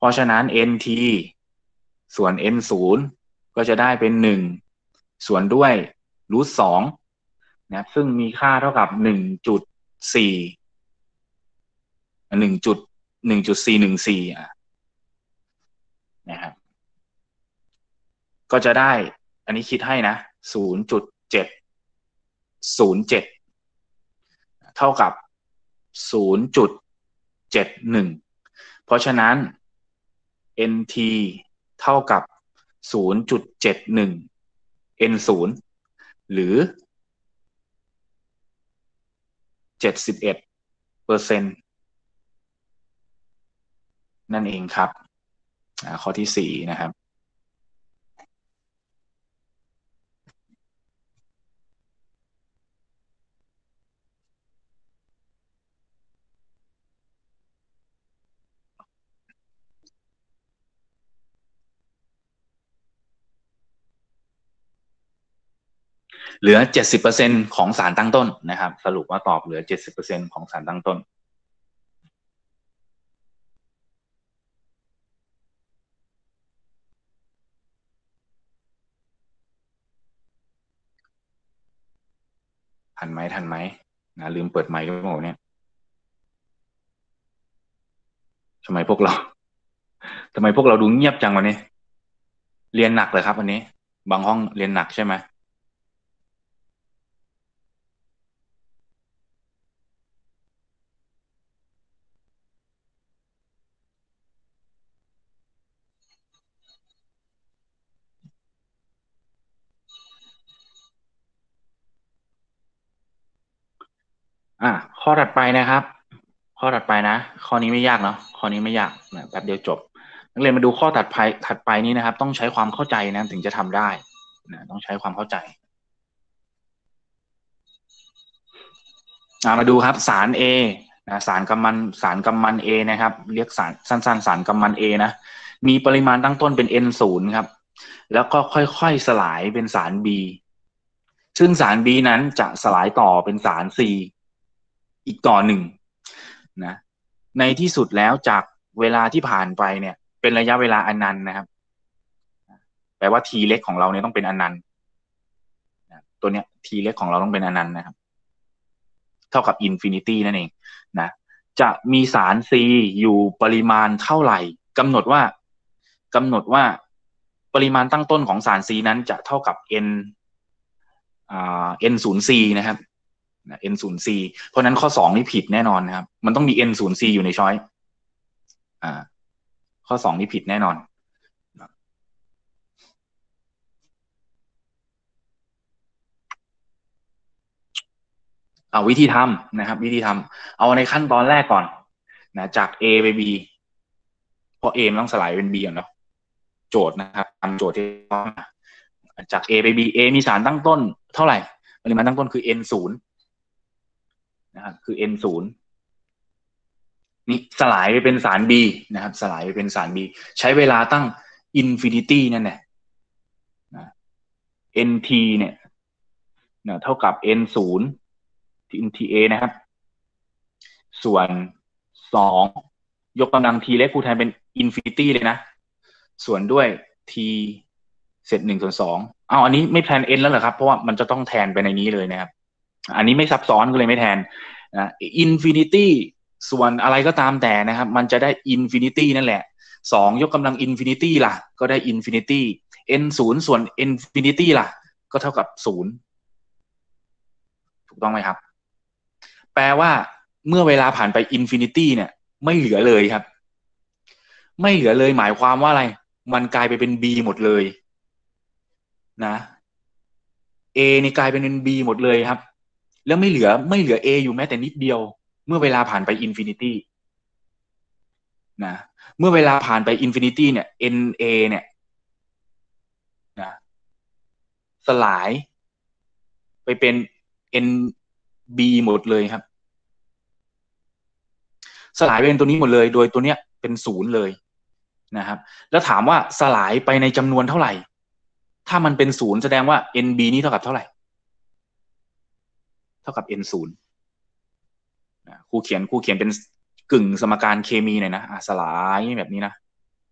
ราะฉะนั้น nt ส่วน n ศูนย์ก็จะได้เป็นหนึ่งส่วนด้วยรูทสองนะซึ่งมีค่าเท่ากับหนึ่งจุดสี่หนึ่งจุดหนึ่งจุดสี่หนึ่งสี่อ่ะนะครับก็จะได้อันนี้คิดให้นะศูนย์จุดเจ็ดศูนย์เจ็ดเท่ากับศูนย์จุดเจ็ดหนึ่งเพราะฉะนั้น nt เท่ากับศูนย์จุดเจ็ดหนึ่ง n ศูนย์หรือเจ็ดสิบเอ็ดเปอร์เซ็นต์นั่นเองครับข้อที่สี่นะครับเหลือเจ็ดสิบเปอร์เซ็นต์ของสารตั้งต้นนะครับสรุปว่าตอบเหลือเจ็ดสิบเปอร์เซ็นต์ของสารตั้งต้นทันไหมทันไหมนะลืมเปิดไมค์ด้วยโมเนี่ยทำไมพวกเราทำไมพวกเราดูเงียบจังวันนี้เรียนหนักเลยครับวันนี้บางห้องเรียนหนักใช่ไหมอ่ะข้อถัดไปนะครับข้อถัดไปนะข้อนี้ไม่ยากเนาะข้อนี้ไม่ยากนะแป๊บเดียวจบนักเรียนมาดูข้อถัดไปถัดไปนี้นะครับต้องใช้ความเข้าใจนะถึงจะทำได้นะต้องใช้ความเข้าใจอ่ามาดูครับสาร A นะสารกำมันสารกำมัน A นะครับเรียกสารสั้นๆสารกำมัน A นะมีปริมาณตั้งต้นเป็น n ศูนย์ครับแล้วก็ค่อยๆสลายเป็นสาร B ซึ่งสาร B นั้นจะสลายต่อเป็นสาร C อีกต่อหนึ่งนะในที่สุดแล้วจากเวลาที่ผ่านไปเนี่ยเป็นระยะเวลาอนันต์นะครับแปลว่า t เล็กของเราเนี่ยต้องเป็นอนันต์ตัวเนี้ย t เล็กของเราต้องเป็นอนันต์นะครับเท่ากับอินฟินิตี้นั่นเองนะจะมีสาร C อยู่ปริมาณเท่าไหร่กำหนดว่ากำหนดว่าปริมาณตั้งต้นของสาร C นั้นจะเท่ากับ n อ่า n ศูนย์ c นะครับ n ศูนย์ c เพราะนั้นข้อสองนี่ผิดแน่นอนนะครับมันต้องมี n ศูนย์ c อยู่ในช้อยอ่าข้อสองนี่ผิดแน่นอนเอาวิธีทำนะครับวิธีทำเอาในขั้นตอนแรกก่อนนะจาก A ไป B เพราะ A มันต้องสลายเป็น B ก่อนเนาะโจทย์นะครับทำโจทย์ที่จาก A ไป B A มีสารตั้งต้นเท่าไหร่ปริมาณตั้งต้นคือ n ศูนย์นะครับคือ n ศูนย์นี่สลายไปเป็นสาร B นะครับสลายไปเป็นสาร B ใช้เวลาตั้งอินฟินิตี้นั่นแหละนะ nt เนี่ยนะเท่ากับ n ศูนย์ที่ nta นะครับส่วนสองยกกำลัง t เล็กคูณแทนเป็นอินฟินิตี้เลยนะส่วนด้วย t เศษหนึ่งส่วนสองเอาอันนี้ไม่แทน n แล้วเหรอครับเพราะว่ามันจะต้องแทนไปในนี้เลยนะครับอันนี้ไม่ซับซ้อนก็เลยไม่แทนนะอินฟินิตี้ส่วนอะไรก็ตามแต่นะครับมันจะได้อินฟินิตี้นั่นแหละสองยกกำลังอินฟินิตี้ล่ะก็ได้อินฟินิตี้ n ศูนย์ส่วนอินฟินิตี้ล่ะก็เท่ากับศูนย์ถูกต้องไหมครับแปลว่าเมื่อเวลาผ่านไปอินฟินิตี้เนี่ยไม่เหลือเลยครับไม่เหลือเลยหมายความว่าอะไรมันกลายไปเป็น B หมดเลยนะ A นี่กลายเป็น B หมดเลยครับแล้วไม่เหลือไม่เหลือ A อยู่แม้แต่นิดเดียวเมื่อเวลาผ่านไปอินฟินิตี้นะเมื่อเวลาผ่านไปอินฟินิตี้เนี่ย NA เนี่ยนะสลายไปเป็น NB หมดเลยครับสลายไปเป็นตัวนี้หมดเลยโดยตัวเนี้ยเป็นศูนย์เลยนะครับแล้วถามว่าสลายไปในจำนวนเท่าไหร่ถ้ามันเป็นศูนย์แสดงว่า NB นี่เท่ากับเท่าไหร่เท่ากับ N ศูนย์นะครูเขียนครูเขียนเป็นกึ่งสมการเคมีหน่อยนะอ่ะสลายแบบนี้นะ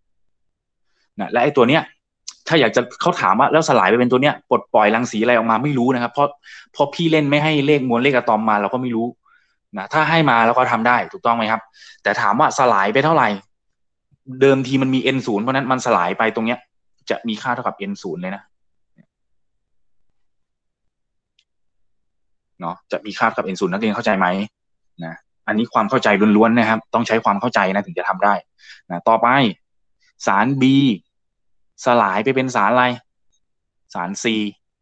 นะและไอ้ตัวเนี้ยถ้าอยากจะเขาถามว่าแล้วสลายไปเป็นตัวเนี้ยปลดปล่อยรังสีอะไรออกมาไม่รู้นะครับเพราะเพราะพี่เล่นไม่ให้เลขมวลเลขอะตอมมาเราก็ไม่รู้นะถ้าให้มาเราก็ทำได้ถูกต้องไหมครับแต่ถามว่าสลายไปเท่าไหร่เดิมทีมันมี n ศูนย์เพราะนั้นมันสลายไปตรงเนี้ยจะมีค่าเท่ากับ n ศูนย์เลยนะเนาะจะมีค่าเท่ากับ n ศูนย์นักเรียนเข้าใจไหมนะอันนี้ความเข้าใจล้วนๆนะครับต้องใช้ความเข้าใจนะถึงจะทำได้นะต่อไปสาร B สลายไปเป็นสารอะไรสาร C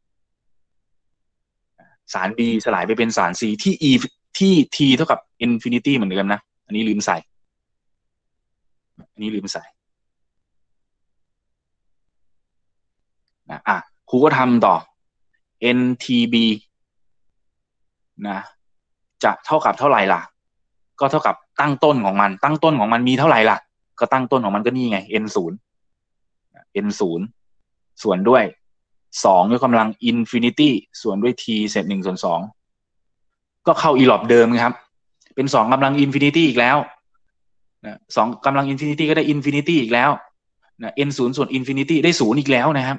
สาร B สลายไปเป็นสาร C ที่ E ที่ T เท่ากับ infinity เหมือนเดิมนะอันนี้ลืมใส่อันนี้ลืมใส่นะอ่ะครูก็ทำต่อ เอ็น ที บี นะจะเท่ากับเท่าไหร่ล่ะก็เท่ากับตั้งต้นของมันตั้งต้นของมันมีเท่าไหร่ล่ะก็ตั้งต้นของมันก็นี่ไง n ศูนย์ n ศูนย์ส่วนด้วยสองยกกำลัง infinity ส่วนด้วย t เศษหนึ่งส่วนสองก็เข้าอีหลอบเดิมครับเป็นสองกำลัง infinity อีกแล้วนะสองกำลัง infinity ก็ได้ infinity อีกแล้วนะ n ศูนย์ส่วน infinity ได้ศูนย์อีกแล้วนะครับ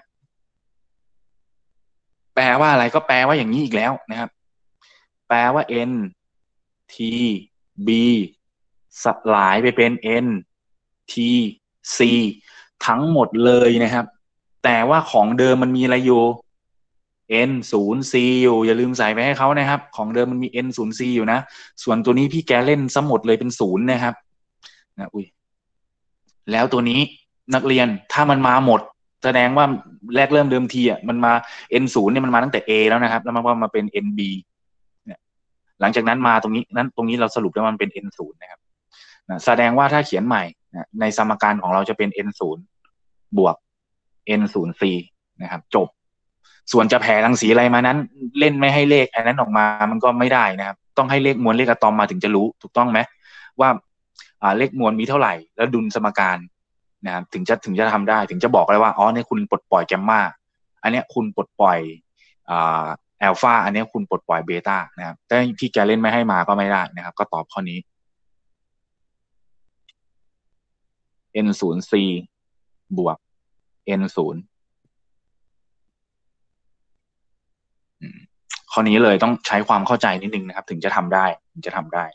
แปลว่าอะไรก็แปลว่าอย่างนี้อีกแล้วนะครับแปลว่า n t b สลายไปเป็น n t c ทั้งหมดเลยนะครับแต่ว่าของเดิมมันมีอะไรอยู่ n ศูนย์ c อยู่อย่าลืมใส่ไปให้เขานะครับของเดิมมันมี n ศูนย์ c อยู่นะส่วนตัวนี้พี่แกเล่นซะหมดเลยเป็นศูนย์นะครับนะอุ้ยแล้วตัวนี้นักเรียนถ้ามันมาหมดแสดงว่าแรกเริ่มเดิมทีอ่ะมันมา n ศูนย์เนี่ยมันมาตั้งแต่ a แล้วนะครับแล้วมันก็มาเป็น n b เนี่ยหลังจากนั้นมาตรงนี้นั้นตรงนี้เราสรุปได้ว่ามันเป็น n ศูนย์นะครับนะแสดงว่าถ้าเขียนใหม่นะในสมการของเราจะเป็น n ศูนย์บวก n ศูนย์ c นะครับจบส่วนจะแผ่รังสีอะไรมานั้นเล่นไม่ให้เลขอันนั้นออกมามันก็ไม่ได้นะครับต้องให้เลขมวลเลขอะตอมมาถึงจะรู้ถูกต้องไหมว่าอ่าเลขมวลมีเท่าไหร่แล้วดุลสมการนะครับถึงจะถึงจะทำได้ถึงจะบอกได้ว่าอ๋อเนี่ยคุณปลดปล่อยแกมมาอันเนี้ยคุณปลดปล่อยอ่าแอลฟาอันเนี้ยคุณปลดปล่อยเบต้านะครับแต่พี่แกเล่นไม่ให้มาก็ไม่ได้นะครับก็ตอบข้อนี้ n ศูนย์ c บวก n ศูนย์ข้อนี้เลยต้องใช้ความเข้าใจนิดนึงนะครับถึงจะทำได้ถึงจะทำได้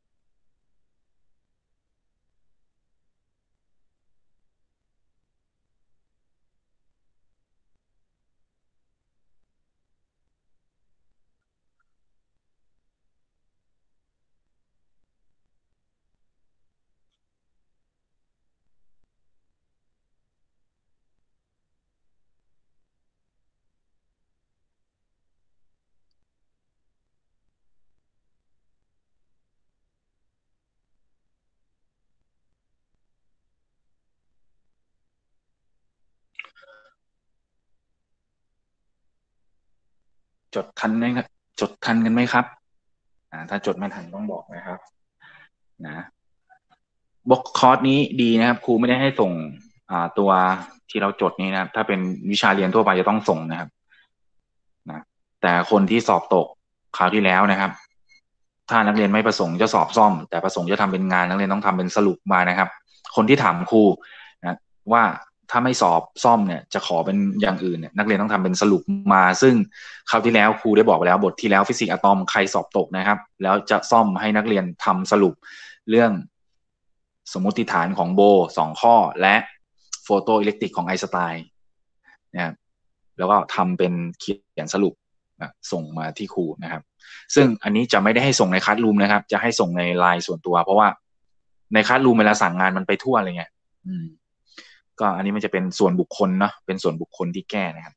จดทันไหมครับจดทันกันไหมครับอ่าถ้าจดไม่ทันต้องบอกนะครับนะบล็อกคอร์สนี้ดีนะครับครูไม่ได้ให้ส่งอ่าตัวที่เราจดนี้นะครับถ้าเป็นวิชาเรียนทั่วไปจะต้องส่งนะครับนะแต่คนที่สอบตกคราวที่แล้วนะครับถ้านักเรียนไม่ประสงค์จะสอบซ่อมแต่ประสงค์จะทำเป็นงานนักเรียนต้องทำเป็นสรุปมานะครับคนที่ถามครูนะว่าถ้าไม่สอบซ่อมเนี่ยจะขอเป็นอย่างอื่นเนี่ยนักเรียนต้องทำเป็นสรุปมาซึ่งคราวที่แล้วครูได้บอกไปแล้วบทที่แล้วฟิสิกส์อะตอมใครสอบตกนะครับแล้วจะซ่อมให้นักเรียนทำสรุปเรื่องสมมุติฐานของโบสองข้อและโฟโตอิเล็กตริกของไอน์สไตน์นะครับแล้วก็ทำเป็นเขียนสรุปนะส่งมาที่ครูนะครับซึ่งอันนี้จะไม่ได้ให้ส่งในคัสรูมนะครับจะให้ส่งในไลน์ส่วนตัวเพราะว่าในคัสรูมเวลาสั่งงานมันไปทั่วเลยไงอืมก็อันนี้มันจะเป็นส่วนบุคคลเนาะเป็นส่วนบุคคลที่แก้นะครับ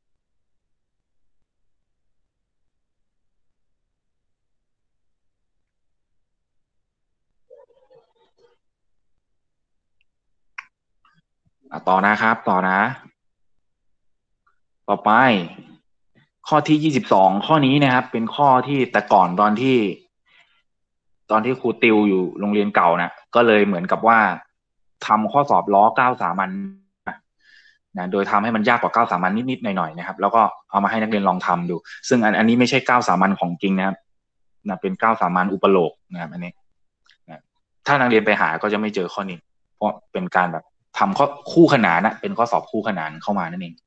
อ่ะต่อนะครับต่อนะต่อไปข้อที่ยี่สิบสองข้อนี้นะครับเป็นข้อที่แต่ก่อนตอนที่ตอนที่ครูติวอยู่โรงเรียนเก่านะก็เลยเหมือนกับว่าทำข้อสอบล้อเก้าสามัญนะโดยทำให้มันยากกว่าเก้าสามัญนิดๆหน่อยๆนะครับแล้วก็เอามาให้นักเรียนลองทำดูซึ่งอันอันนี้ไม่ใช่เก้าสามัญของจริงนะครับนะเป็นเก้าสามัญอุปโลกนะครับอันนี้นะถ้านักเรียนไปหาก็จะไม่เจอข้อนี้เพราะเป็นการแบบทำข้อคู่ขนานนะเป็นข้อสอบคู่ขนานเข้ามานั่นเอง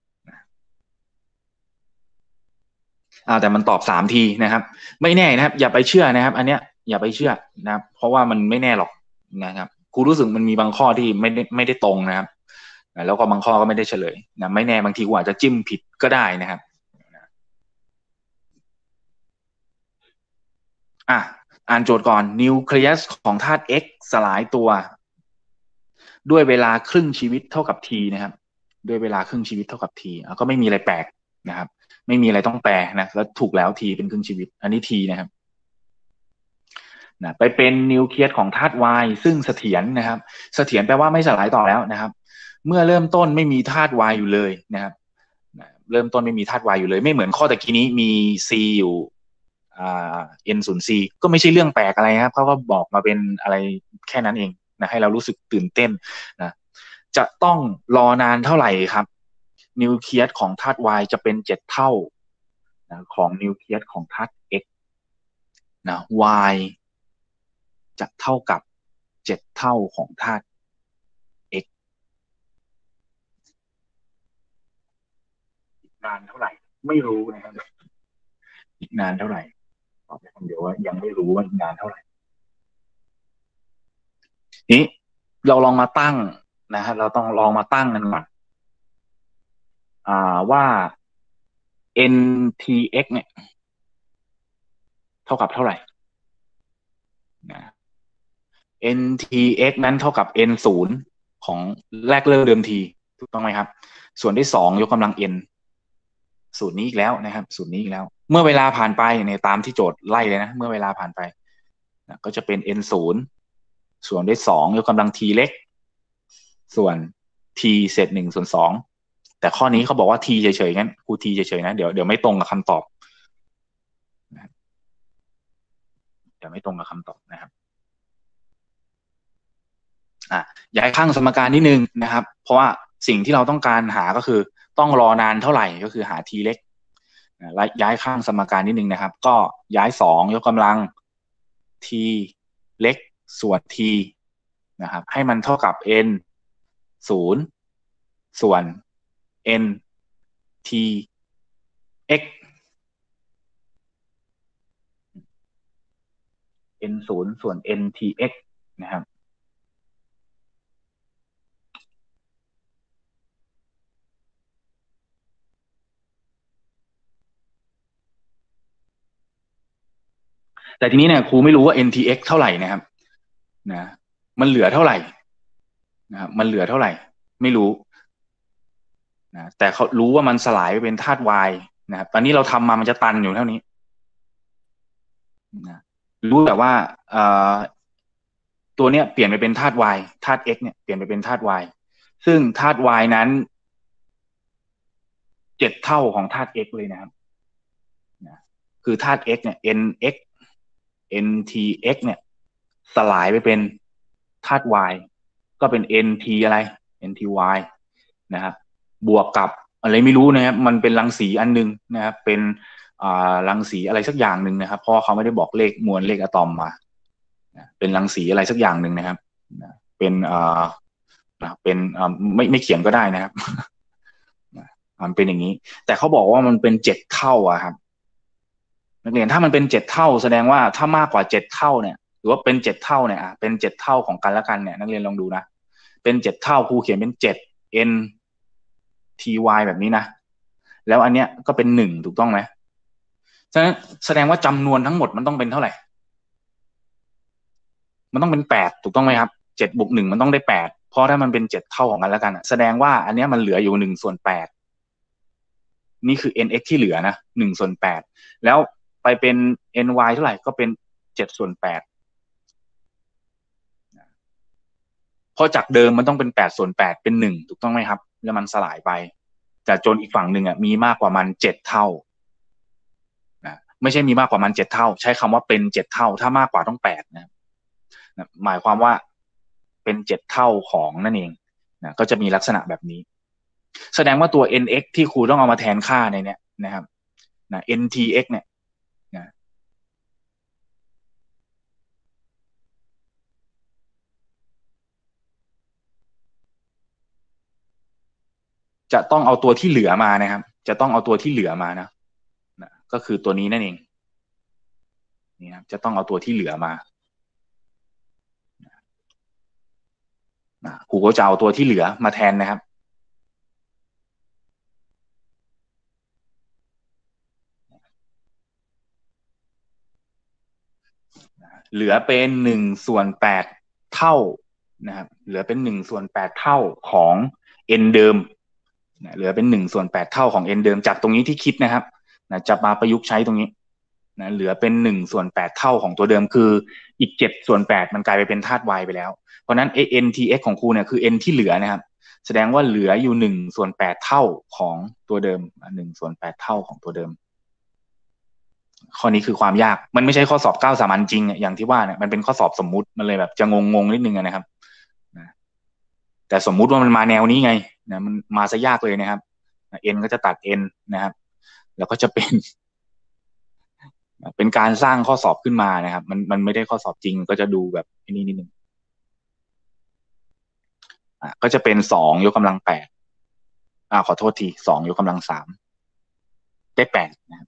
อ่าแต่มันตอบสามทีนะครับไม่แน่นะครับอย่าไปเชื่อนะครับอันเนี้ยอย่าไปเชื่อนะครับเพราะว่ามันไม่แน่หรอกนะครับครูรู้สึกมันมีบางข้อที่ไม่ได้ไม่ได้ตรงนะครับแล้วก็บางข้อก็ไม่ได้เฉลยนะไม่แน่บางทีกูอาจจะจิ้มผิดก็ได้นะครับอ่ะอ่านโจทย์ก่อนนิวเคลียสของธาตุ X สลายตัวด้วยเวลาครึ่งชีวิตเท่ากับ t นะครับด้วยเวลาครึ่งชีวิตเท่ากับ t อ่ะก็ไม่มีอะไรแปลกนะครับไม่มีอะไรต้องแปลนะแล้วถูกแล้ว t เป็นครึ่งชีวิตอันนี้ t นะครับนะไปเป็นนิวเคลียสของธาตุ Y ซึ่งเสถียรนะครับเสถียรแปลว่าไม่สลายต่อแล้วนะครับเมื่อเริ่มต้นไม่มีธาตุ Y อยู่เลยนะครับเริ่มต้นไม่มีธาตุ Y อยู่เลยไม่เหมือนข้อตะกี้นี้มี C อยู่อ่า N ศูนย์ C ก็ไม่ใช่เรื่องแปลกอะไรครับเขาก็บอกมาเป็นอะไรแค่นั้นเองนะให้เรารู้สึกตื่นเต้นนะจะต้องรอนานเท่าไหร่ครับนิวเคลียสของธาตุ Y จะเป็นเจ็ดเท่านะของนิวเคลียสของธาตุ X นะ Y จะเท่ากับเจ็ดเท่าของธาตุ x อีกนานเท่าไหร่ไม่รู้นะครับอีกนานเท่าไหร่ตอบไปคำเดียวว่ายังไม่รู้ว่าอีกนานเท่าไหร่นี้เราลองมาตั้งนะฮะเราต้องลองมาตั้งกันก่อนอ่าว่า ntx เนี่ยเท่ากับเท่าไหร่นะ ntx นั้นเท่ากับ n ศูนย์ของแรกเริ่มเดิมทีถูกต้องไหมครับส่วนที่สองยกกำลัง n สูตรนี้อีกแล้วนะครับสูตรนี้อีกแล้วเมื่อเวลาผ่านไปในตามที่โจทย์ไล่เลยนะเมื่อเวลาผ่านไปนะก็จะเป็น n ศูนย์ส่วนด้วยสองยกกำลัง t เล็กส่วน t เศษหนึ่งส่วนสองแต่ข้อนี้เขาบอกว่า t เฉยๆงั้นครู t เฉยๆนะเดี๋ยวเดี๋ยวไม่ตรงกับคำตอบนะเดี๋ยวไม่ตรงกับคำตอบนะครับอ่ะย้ายข้างสมการนิดนึงนะครับเพราะว่าสิ่งที่เราต้องการหาก็คือต้องรอนานเท่าไหร่ก็คือหา t เล็กและย้ายข้างสมการนิดนึงนะครับก็ย้ายสองยกกำลัง t เล็กส่วน t นะครับให้มันเท่ากับ n ศูนย์ส่วน n t x n ศูนย์ส่วน n t x นะครับแต่ทีนี้เนี่ยครูไม่รู้ว่า n t x เท่าไหร่นะครับนะมันเหลือเท่าไหร่นะครับมันเหลือเท่าไหร่ไม่รู้นะแต่เขารู้ว่ามันสลายไปเป็นธาตุ y นะครับตอนนี้เราทำมามันจะตันอยู่เท่านี้นะรู้แต่ว่าเอ่อตัวเนี้ยเปลี่ยนไปเป็นธาตุ y ธาตุ x เนี่ยเปลี่ยนไปเป็นธาตุ y ซึ่งธาตุ y นั้นเจ็ดเท่าของธาตุ x เลยนะครับนะคือธาตุ x เนี่ย nx ntx เนี่ยสลายไปเป็นธาตุ y ก็เป็น nt อะไร nty นะครับบวกกับอะไรไม่รู้นะครับมันเป็นรังสีอันนึงนะครับเป็นอ่ารังสีอะไรสักอย่างหนึ่งนะครับเพราะเขาไม่ได้บอกเลขมวลเลขอะตอมมาเป็นรังสีอะไรสักอย่างหนึ่งนะครับเป็นอ่าเป็นอ่าไม่ไม่เขียนก็ได้นะครับมันเป็นอย่างนี้แต่เขาบอกว่ามันเป็นเจ็ดเท่าอะครับ นักเรียนถ้ามันเป็นเจ็ดเท่าแสดงว่าถ้ามากกว่าเจ็ดเท่าเนี่ยหรือว่าเป็นเจ็ดเท่าเนี่ยอ่ะเป็นเจ็ดเท่าของกันและกันเนี่ยนักเรียนลองดูนะเป็นเจ็ดเท่าครูเขียนเป็นเจ็ด n t y แบบนี้นะแล้วอันเนี้ยก็เป็นหนึ่งถูกต้องไหมฉะนั้นแสดงว่าจำนวนทั้งหมดมันต้องเป็นเท่าไหร่มันต้องเป็นแปดถูกต้องไหมครับเจ็ดบวกหนึ่งมันต้องได้แปดเพราะถ้ามันเป็นเจ็ดเท่าของกันและกันแสดงว่าอันเนี้ยมันเหลืออยู่หนึ่งส่วนแปดนี่คือ nx ที่เหลือนะหนึ่งส่วนแปดแล้วไปเป็น ny เท่าไหร่ก็เป็นเจ็ดส่วนแปด เพราะจากเดิมมันต้องเป็นแปดส่วนแปดเป็นหนึ่งถูกต้องไหมครับแล้วมันสลายไปแต่จนอีกฝั่งหนึ่งอ่ะมีมากกว่ามันเจ็ดเท่านะไม่ใช่มีมากกว่ามันเจ็ดเท่าใช้คำว่าเป็นเจ็ดเท่าถ้ามากกว่าต้องแปดนะนะหมายความว่าเป็นเจ็ดเท่าของนั่นเองนะก็จะมีลักษณะแบบนี้แสดงว่าตัว nx ที่ครูต้องเอามาแทนค่าในเนี้ยนะครับนะ ntx เนี่ยนะจะต้องเอาตัวที่เหลือมานะครับจะต้องเอาตัวที่เหลือมานะนะก็คือตัวนี้นั่นเองนี่ครับจะต้องเอาตัวที่เหลือมานะครูก็จะเอาตัวที่เหลือมาแทนนะครับเหลือเป็นหนึ่งส่วนแปดเท่านะครับเหลือเป็นหนึ่งส่วนแปดเท่าของ n เดิมนะเหลือเป็นหนึ่งส่วนแปดเท่าของ n เดิมจากตรงนี้ที่คิดนะครับนะจะมาประยุกต์ใช้ตรงนี้นะเหลือเป็นหนึ่งส่วนแปดเท่าของตัวเดิมคืออีกเจ็ดส่วนแปดมันกลายไปเป็นธาตุ y ไปแล้วเพราะนั้น n tx ของครูเนี่ยคือ n ที่เหลือนะครับแสดงว่าเหลืออยู่หนึ่งส่วนแปดเท่าของตัวเดิมหนึ่งส่วนแปดเท่าของตัวเดิมข้อนี้คือความยากมันไม่ใช่ข้อสอบเก้าสามัญจริงอย่างที่ว่าเนี่ยมันเป็นข้อสอบสมมุติมันเลยแบบจะงงงนิดนึงนะครับนะแต่สมมุติว่ามันมาแนวนี้ไงนะมันมาซะยากเลยนะครับ n ก็จะตัด n นะครับแล้วก็จะเป็นเป็นการสร้างข้อสอบขึ้นมานะครับมันมันไม่ได้ข้อสอบจริงก็จะดูแบบนี้นิดนึงอ่ะก็จะเป็นสองยกกำลังแปดอ่าขอโทษทีสองยกกำลังสามได้แปดนะครับ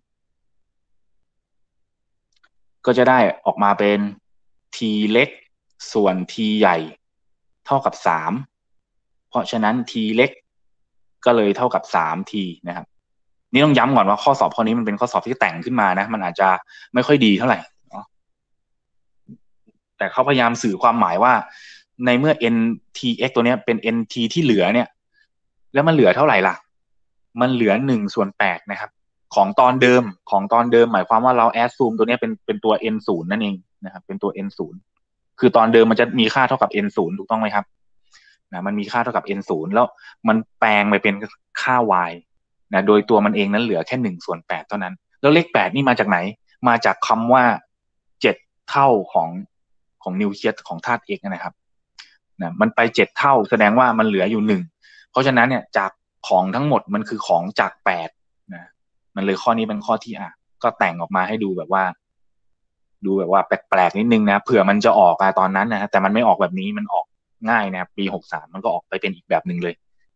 ก็จะได้ออกมาเป็น t เล็กส่วน t ใหญ่เท่ากับสามเพราะฉะนั้น t เล็กก็เลยเท่ากับสาม t นะครับนี่ต้องย้ำก่อนว่าข้อสอบข้อนี้มันเป็นข้อสอบที่แต่งขึ้นมานะมันอาจจะไม่ค่อยดีเท่าไหร่เนาะแต่เขาพยายามสื่อความหมายว่าในเมื่อ n tx ตัวนี้เป็น nt ที่เหลือเนี่ยแล้วมันเหลือเท่าไหร่ล่ะมันเหลือหนึ่งส่วนแปดนะครับของตอนเดิมของตอนเดิมหมายความว่าเราแอดซูมตัวนี้เป็นเป็นตัว n ศูนย์นั่นเองนะครับเป็นตัว n ศูนย์คือตอนเดิมมันจะมีค่าเท่ากับ n ศูนย์ถูกต้องไหมครับนะมันมีค่าเท่ากับ n ศูนย์แล้วมันแปลงไปเป็นค่า y นะโดยตัวมันเองนั้นเหลือแค่หนึ่งส่วนแปดเท่านั้นแล้วเลขแปดนี่มาจากไหนมาจากคำว่าเจ็ดเท่าของของนิวเคลียสของธาตุ x นะครับนะมันไปเจ็ดเท่าแสดงว่ามันเหลืออยู่หนึ่งเพราะฉะนั้นเนี่ยจากของทั้งหมดมันคือของจากแปดนะมันเลยข้อนี้เป็นข้อที่อ่ะก็แต่งออกมาให้ดูแบบว่าดูแบบว่าแปลกๆนิดนึงนะเผื่อมันจะออกอะตอนนั้นนะแต่มันไม่ออกแบบนี้มันออกง่ายนะปีหกสามมันก็ออกไปเป็นอีกแบบหนึ่งเลย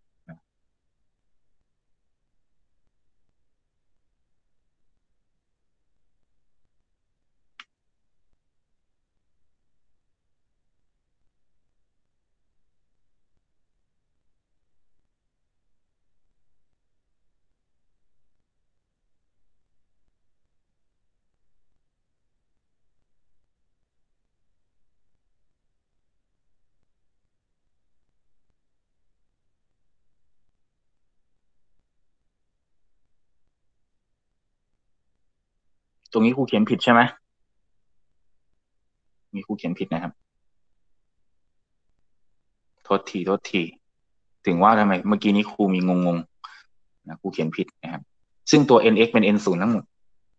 ตรงนี้ครูเขียนผิดใช่ไหมมีครูเขียนผิดนะครับโทษทีโทษทีถึงว่าทำไมเมื่อกี้นี้ครูมีงงๆนะครูเขียนผิดนะครับซึ่งตัว nx เป็น n ศูนย์ทั้งหมด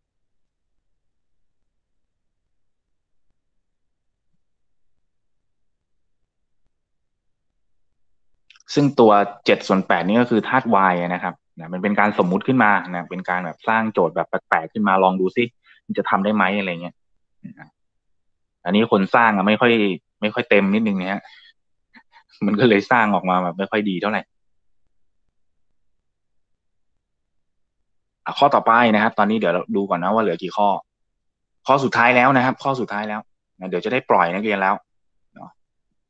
ซึ่งตัวเจ็ดส่วนแปดนี่ก็คือธาตุ y นะครับนะมันเป็นการสมมุติขึ้นมานะเป็นการแบบสร้างโจทย์แบบแปลกๆขึ้นมาลองดูซิมันจะทำได้ไหมอะไรเงี้ยนะอันนี้คนสร้างอะไม่ค่อยไม่ค่อยเต็มนิดนึงนะฮะมันก็เลยสร้างออกมาแบบไม่ค่อยดีเท่าไหร่อ่ะข้อต่อไปนะครับตอนนี้เดี๋ยวเราดูก่อนนะว่าเหลือกี่ข้อข้อสุดท้ายแล้วนะครับข้อสุดท้ายแล้วนะเดี๋ยวจะได้ปล่อยนักเรียนแล้วเนาะ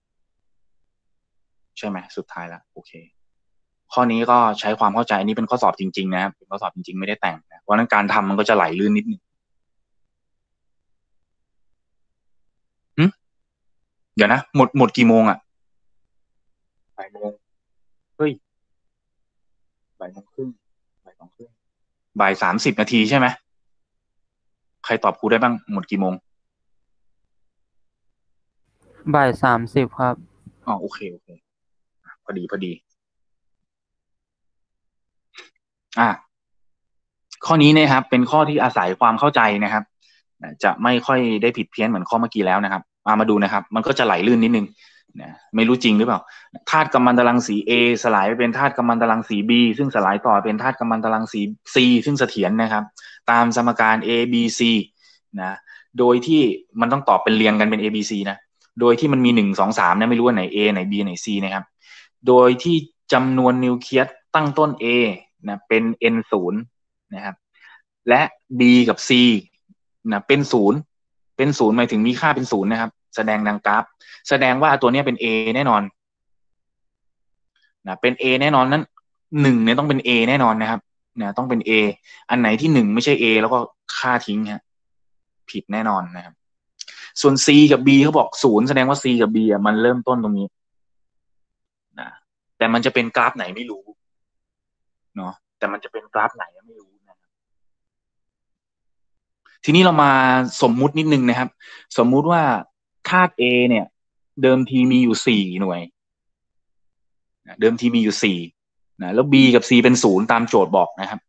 ใช่ไหมสุดท้ายแล้วโอเค ข้อนี้ก็ใช้ความเข้าใจอันนี้เป็นข้อสอบจริงๆนะครับเป็นข้อสอบจริงๆไม่ได้แต่งนะเพราะนั้นการทำมันก็จะไหลลื่นนิดนึงหึเดี๋ยวนะหมดหมดกี่โมงอ่ะบ่ายโมงเฮ้ยบ่ายโมงครึ่งบ่ายสองครึ่งบ่ายสามสิบนาทีใช่ไหมใครตอบครูได้บ้างหมดกี่โมงบ่ายสามสิบครับอ๋อโอเคโอเคพอดีพอดีอ่ะข้อนี้นะครับเป็นข้อที่อาศัยความเข้าใจนะครับจะไม่ค่อยได้ผิดเพี้ยนเหมือนข้อเมื่อกี้แล้วนะครับมามาดูนะครับมันก็จะไหลลื่นนิดนึงนะไม่รู้จริงหรือเปล่าธาตุกัมมันตรังสี A สลายไปเป็นธาตุกัมมันตรังสี B ซึ่งสลายต่อเป็นธาตุกัมมันตรังสี C ซึ่งเสถียรนะครับตามสมการ A B C นะโดยที่มันต้องตอบเป็นเรียงกันเป็น A B C นะโดยที่มันมีหนึ่งสองสามนะไม่รู้ว่าไหน A ไหน B ไหน C นะครับโดยที่จำนวนนิวเคลียสตั้งต้น A นะเป็น n ศูนย์นะครับและ B กับ C นะเป็นศูนย์เป็นศูนย์หมายถึงมีค่าเป็นศูนย์นะครับแสดงดังกราฟแสดงว่าตัวนี้เป็น A แน่นอนนะเป็น A แน่นอนนั้นหนึ่งเนี่ยต้องเป็น A แน่นอนนะครับนะต้องเป็น A อันไหนที่หนึ่งไม่ใช่ A แล้วก็ค่าทิ้งฮะผิดแน่นอนนะครับส่วน C กับ B เขาบอกศูนย์แสดงว่า C กับ B อ่ะมันเริ่มต้นตรงนี้นะแต่มันจะเป็นกราฟไหนไม่รู้เนาะแต่มันจะเป็นกราฟไหนไม่รู้นะทีนี้เรามาสมมุตินิดนึงนะครับสมมุติว่าธาตุ A เนี่ยเดิมทีมีอยู่สี่หน่วยเดิมทีมีอยู่สี่นะแล้ว B กับ C เป็นศูนย์ตามโจทย์บอกนะครับ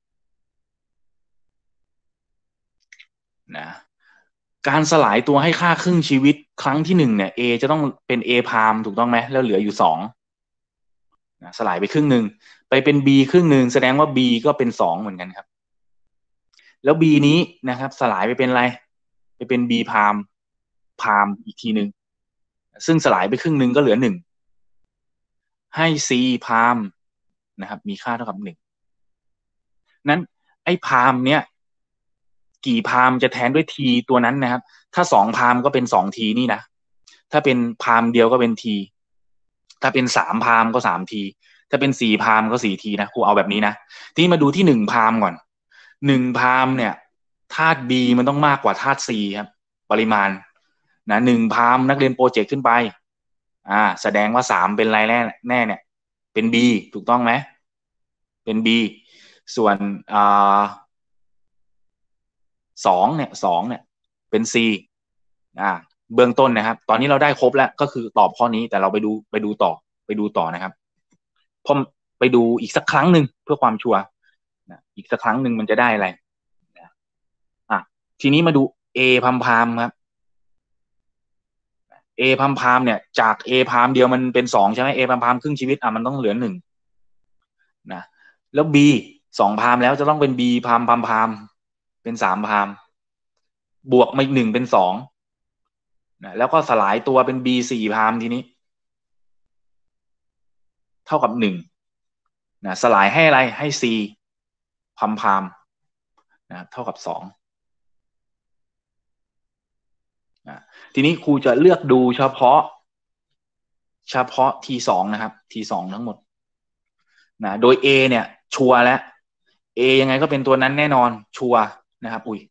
นะการสลายตัวให้ค่าครึ่งชีวิตครั้งที่หนึ่งเนี่ย A จะต้องเป็น A พามถูกต้องไหมแล้วเหลืออยู่สองนะสลายไปครึ่งหนึ่งไปเป็น B ครึ่งหนึ่งแสดงว่า B ก็เป็นสองเหมือนกันครับแล้ว B นี้นะครับสลายไปเป็นอะไรไปเป็น B พามพามอีกทีหนึ่งซึ่งสลายไปครึ่งหนึ่งก็เหลือหนึ่งให้ C พามนะครับมีค่าเท่ากับหนึ่งนั้นไอ้พามเนี้ยกี่พามจะแทนด้วยทีตัวนั้นนะครับถ้าสองพามก็เป็นสองทีนี่นะถ้าเป็นพามเดียวก็เป็นทีถ้าเป็นสามพามก็สามทีถ้าเป็นสี่พามก็สี่ทีนะครูเอาแบบนี้นะทีนี้มาดูที่หนึ่งพามก่อนหนึ่งพามเนี่ยธาตุ B มันต้องมากกว่าธาตุ C ครับปริมาณนะหนึ่งพามนักเรียนโปรเจกต์ขึ้นไปอ่าแสดงว่าสามเป็นอะไรแน่แน่เนี่ยเป็น B ถูกต้องไหมเป็น B ส่วนอ่าสองเนี่ยสองเนี่ยเป็น C อ่าเบื้องต้นนะครับตอนนี้เราได้ครบแล้วก็คือตอบข้อนี้แต่เราไปดูไปดูต่อไปดูต่อนะครับพอไปดูอีกสักครั้งหนึ่งเพื่อความชัวร์นะอีกสักครั้งหนึ่งมันจะได้อะไรนะอ่ะทีนี้มาดู A พัมพามครับ A พัมพามเนี่ยจาก A พามเดียวมันเป็นสองใช่ไหม A พัมพามครึ่งชีวิตอ่ะมันต้องเหลือหนึ่งนะแล้ว B สองพามแล้วจะต้องเป็น B พามพัมพามเป็นสามพามบวกมาอีกหนึ่งเป็นสองนะแล้วก็สลายตัวเป็น B สี่พามทีนี้เท่ากับหนึ่งนะสลายให้อะไรให้ C พัมพามนะเท่ากับสองนะทีนี้ครูจะเลือกดูเฉพาะเฉพาะ ที สองนะครับ ที สองทั้งหมดนะโดย A เนี่ยชัวร์แล้ว A ยังไงก็เป็นตัวนั้นแน่นอนชัวร์นะครับอุ้ย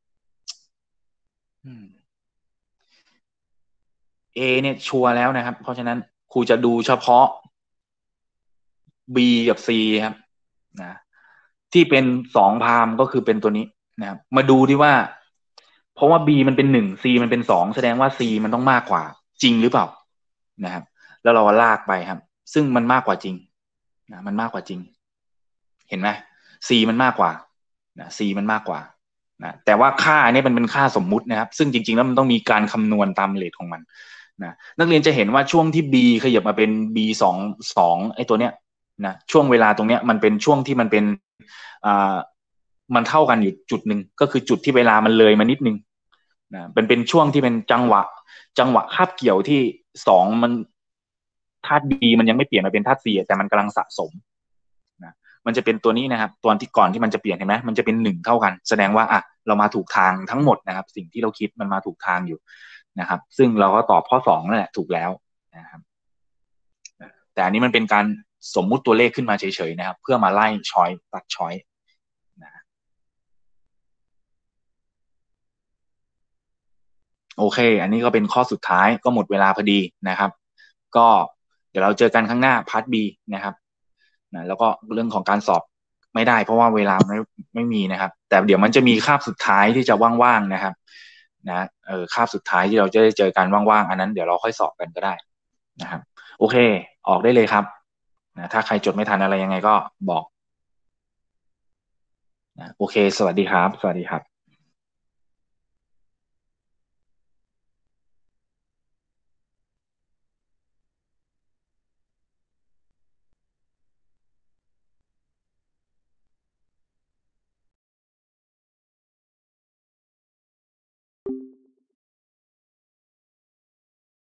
A เนี่ยชัวร์แล้วนะครับเพราะฉะนั้นครูจะดูเฉพาะ B กับ C ครับนะที่เป็นสองพามก็คือเป็นตัวนี้นะครับมาดูที่ว่าเพราะว่า B มันเป็นหนึ่ง C มันเป็นสองแสดงว่า C มันต้องมากกว่าจริงหรือเปล่านะครับแล้วเราลากไปครับซึ่งมันมากกว่าจริงนะมันมากกว่าจริงเห็นไหม C มันมากกว่านะ C มันมากกว่านะแต่ว่าค่านี้มันเป็นค่าสมมุตินะครับซึ่งจริงๆแล้วมันต้องมีการคำนวณตามเรทของมันนะนักเรียนจะเห็นว่าช่วงที่ B ขยับมาเป็น B สองสองไอ้ตัวเนี้ยนะช่วงเวลาตรงเนี้ยมันเป็นช่วงที่มันเป็นอ่ามันเท่ากันอยู่จุดหนึ่งก็คือจุดที่เวลามันเลยมานิดนึงนะเป็นเป็นช่วงที่เป็นจังหวะจังหวะคาบเกี่ยวที่สองมันธาตุ B มันยังไม่เปลี่ยนมาเป็นธาตุ C แต่มันกำลังสะสมนะมันจะเป็นตัวนี้นะครับตัวที่ก่อนที่มันจะเปลี่ยนเห็นไหมมันจะเป็นหนึ่งเท่ากันแสดงว่าอ่ะเรามาถูกทางทั้งหมดนะครับสิ่งที่เราคิดมันมาถูกทางอยู่นะครับซึ่งเราก็ตอบข้อสองนั่นแหละถูกแล้วนะครับแต่อันนี้มันเป็นการสมมุติตัวเลขขึ้นมาเฉยๆนะครับเพื่อมาไล่ช้อยตัดช้อยนะโอเคอันนี้ก็เป็นข้อสุดท้ายก็หมดเวลาพอดีนะครับก็เดี๋ยวเราเจอกันข้างหน้าพาร์ท B นะครับนะแล้วก็เรื่องของการสอบไม่ได้เพราะว่าเวลาไม่ไม่มีนะครับแต่เดี๋ยวมันจะมีคาบสุดท้ายที่จะว่างๆนะครับนะเออคาบสุดท้ายที่เราจะได้เจอกันว่างๆอันนั้นเดี๋ยวเราค่อยสอบกันก็ได้นะครับโอเคออกได้เลยครับนะถ้าใครจดไม่ทันอะไรยังไงก็บอกนะโอเคสวัสดีครับสวัสดีครับ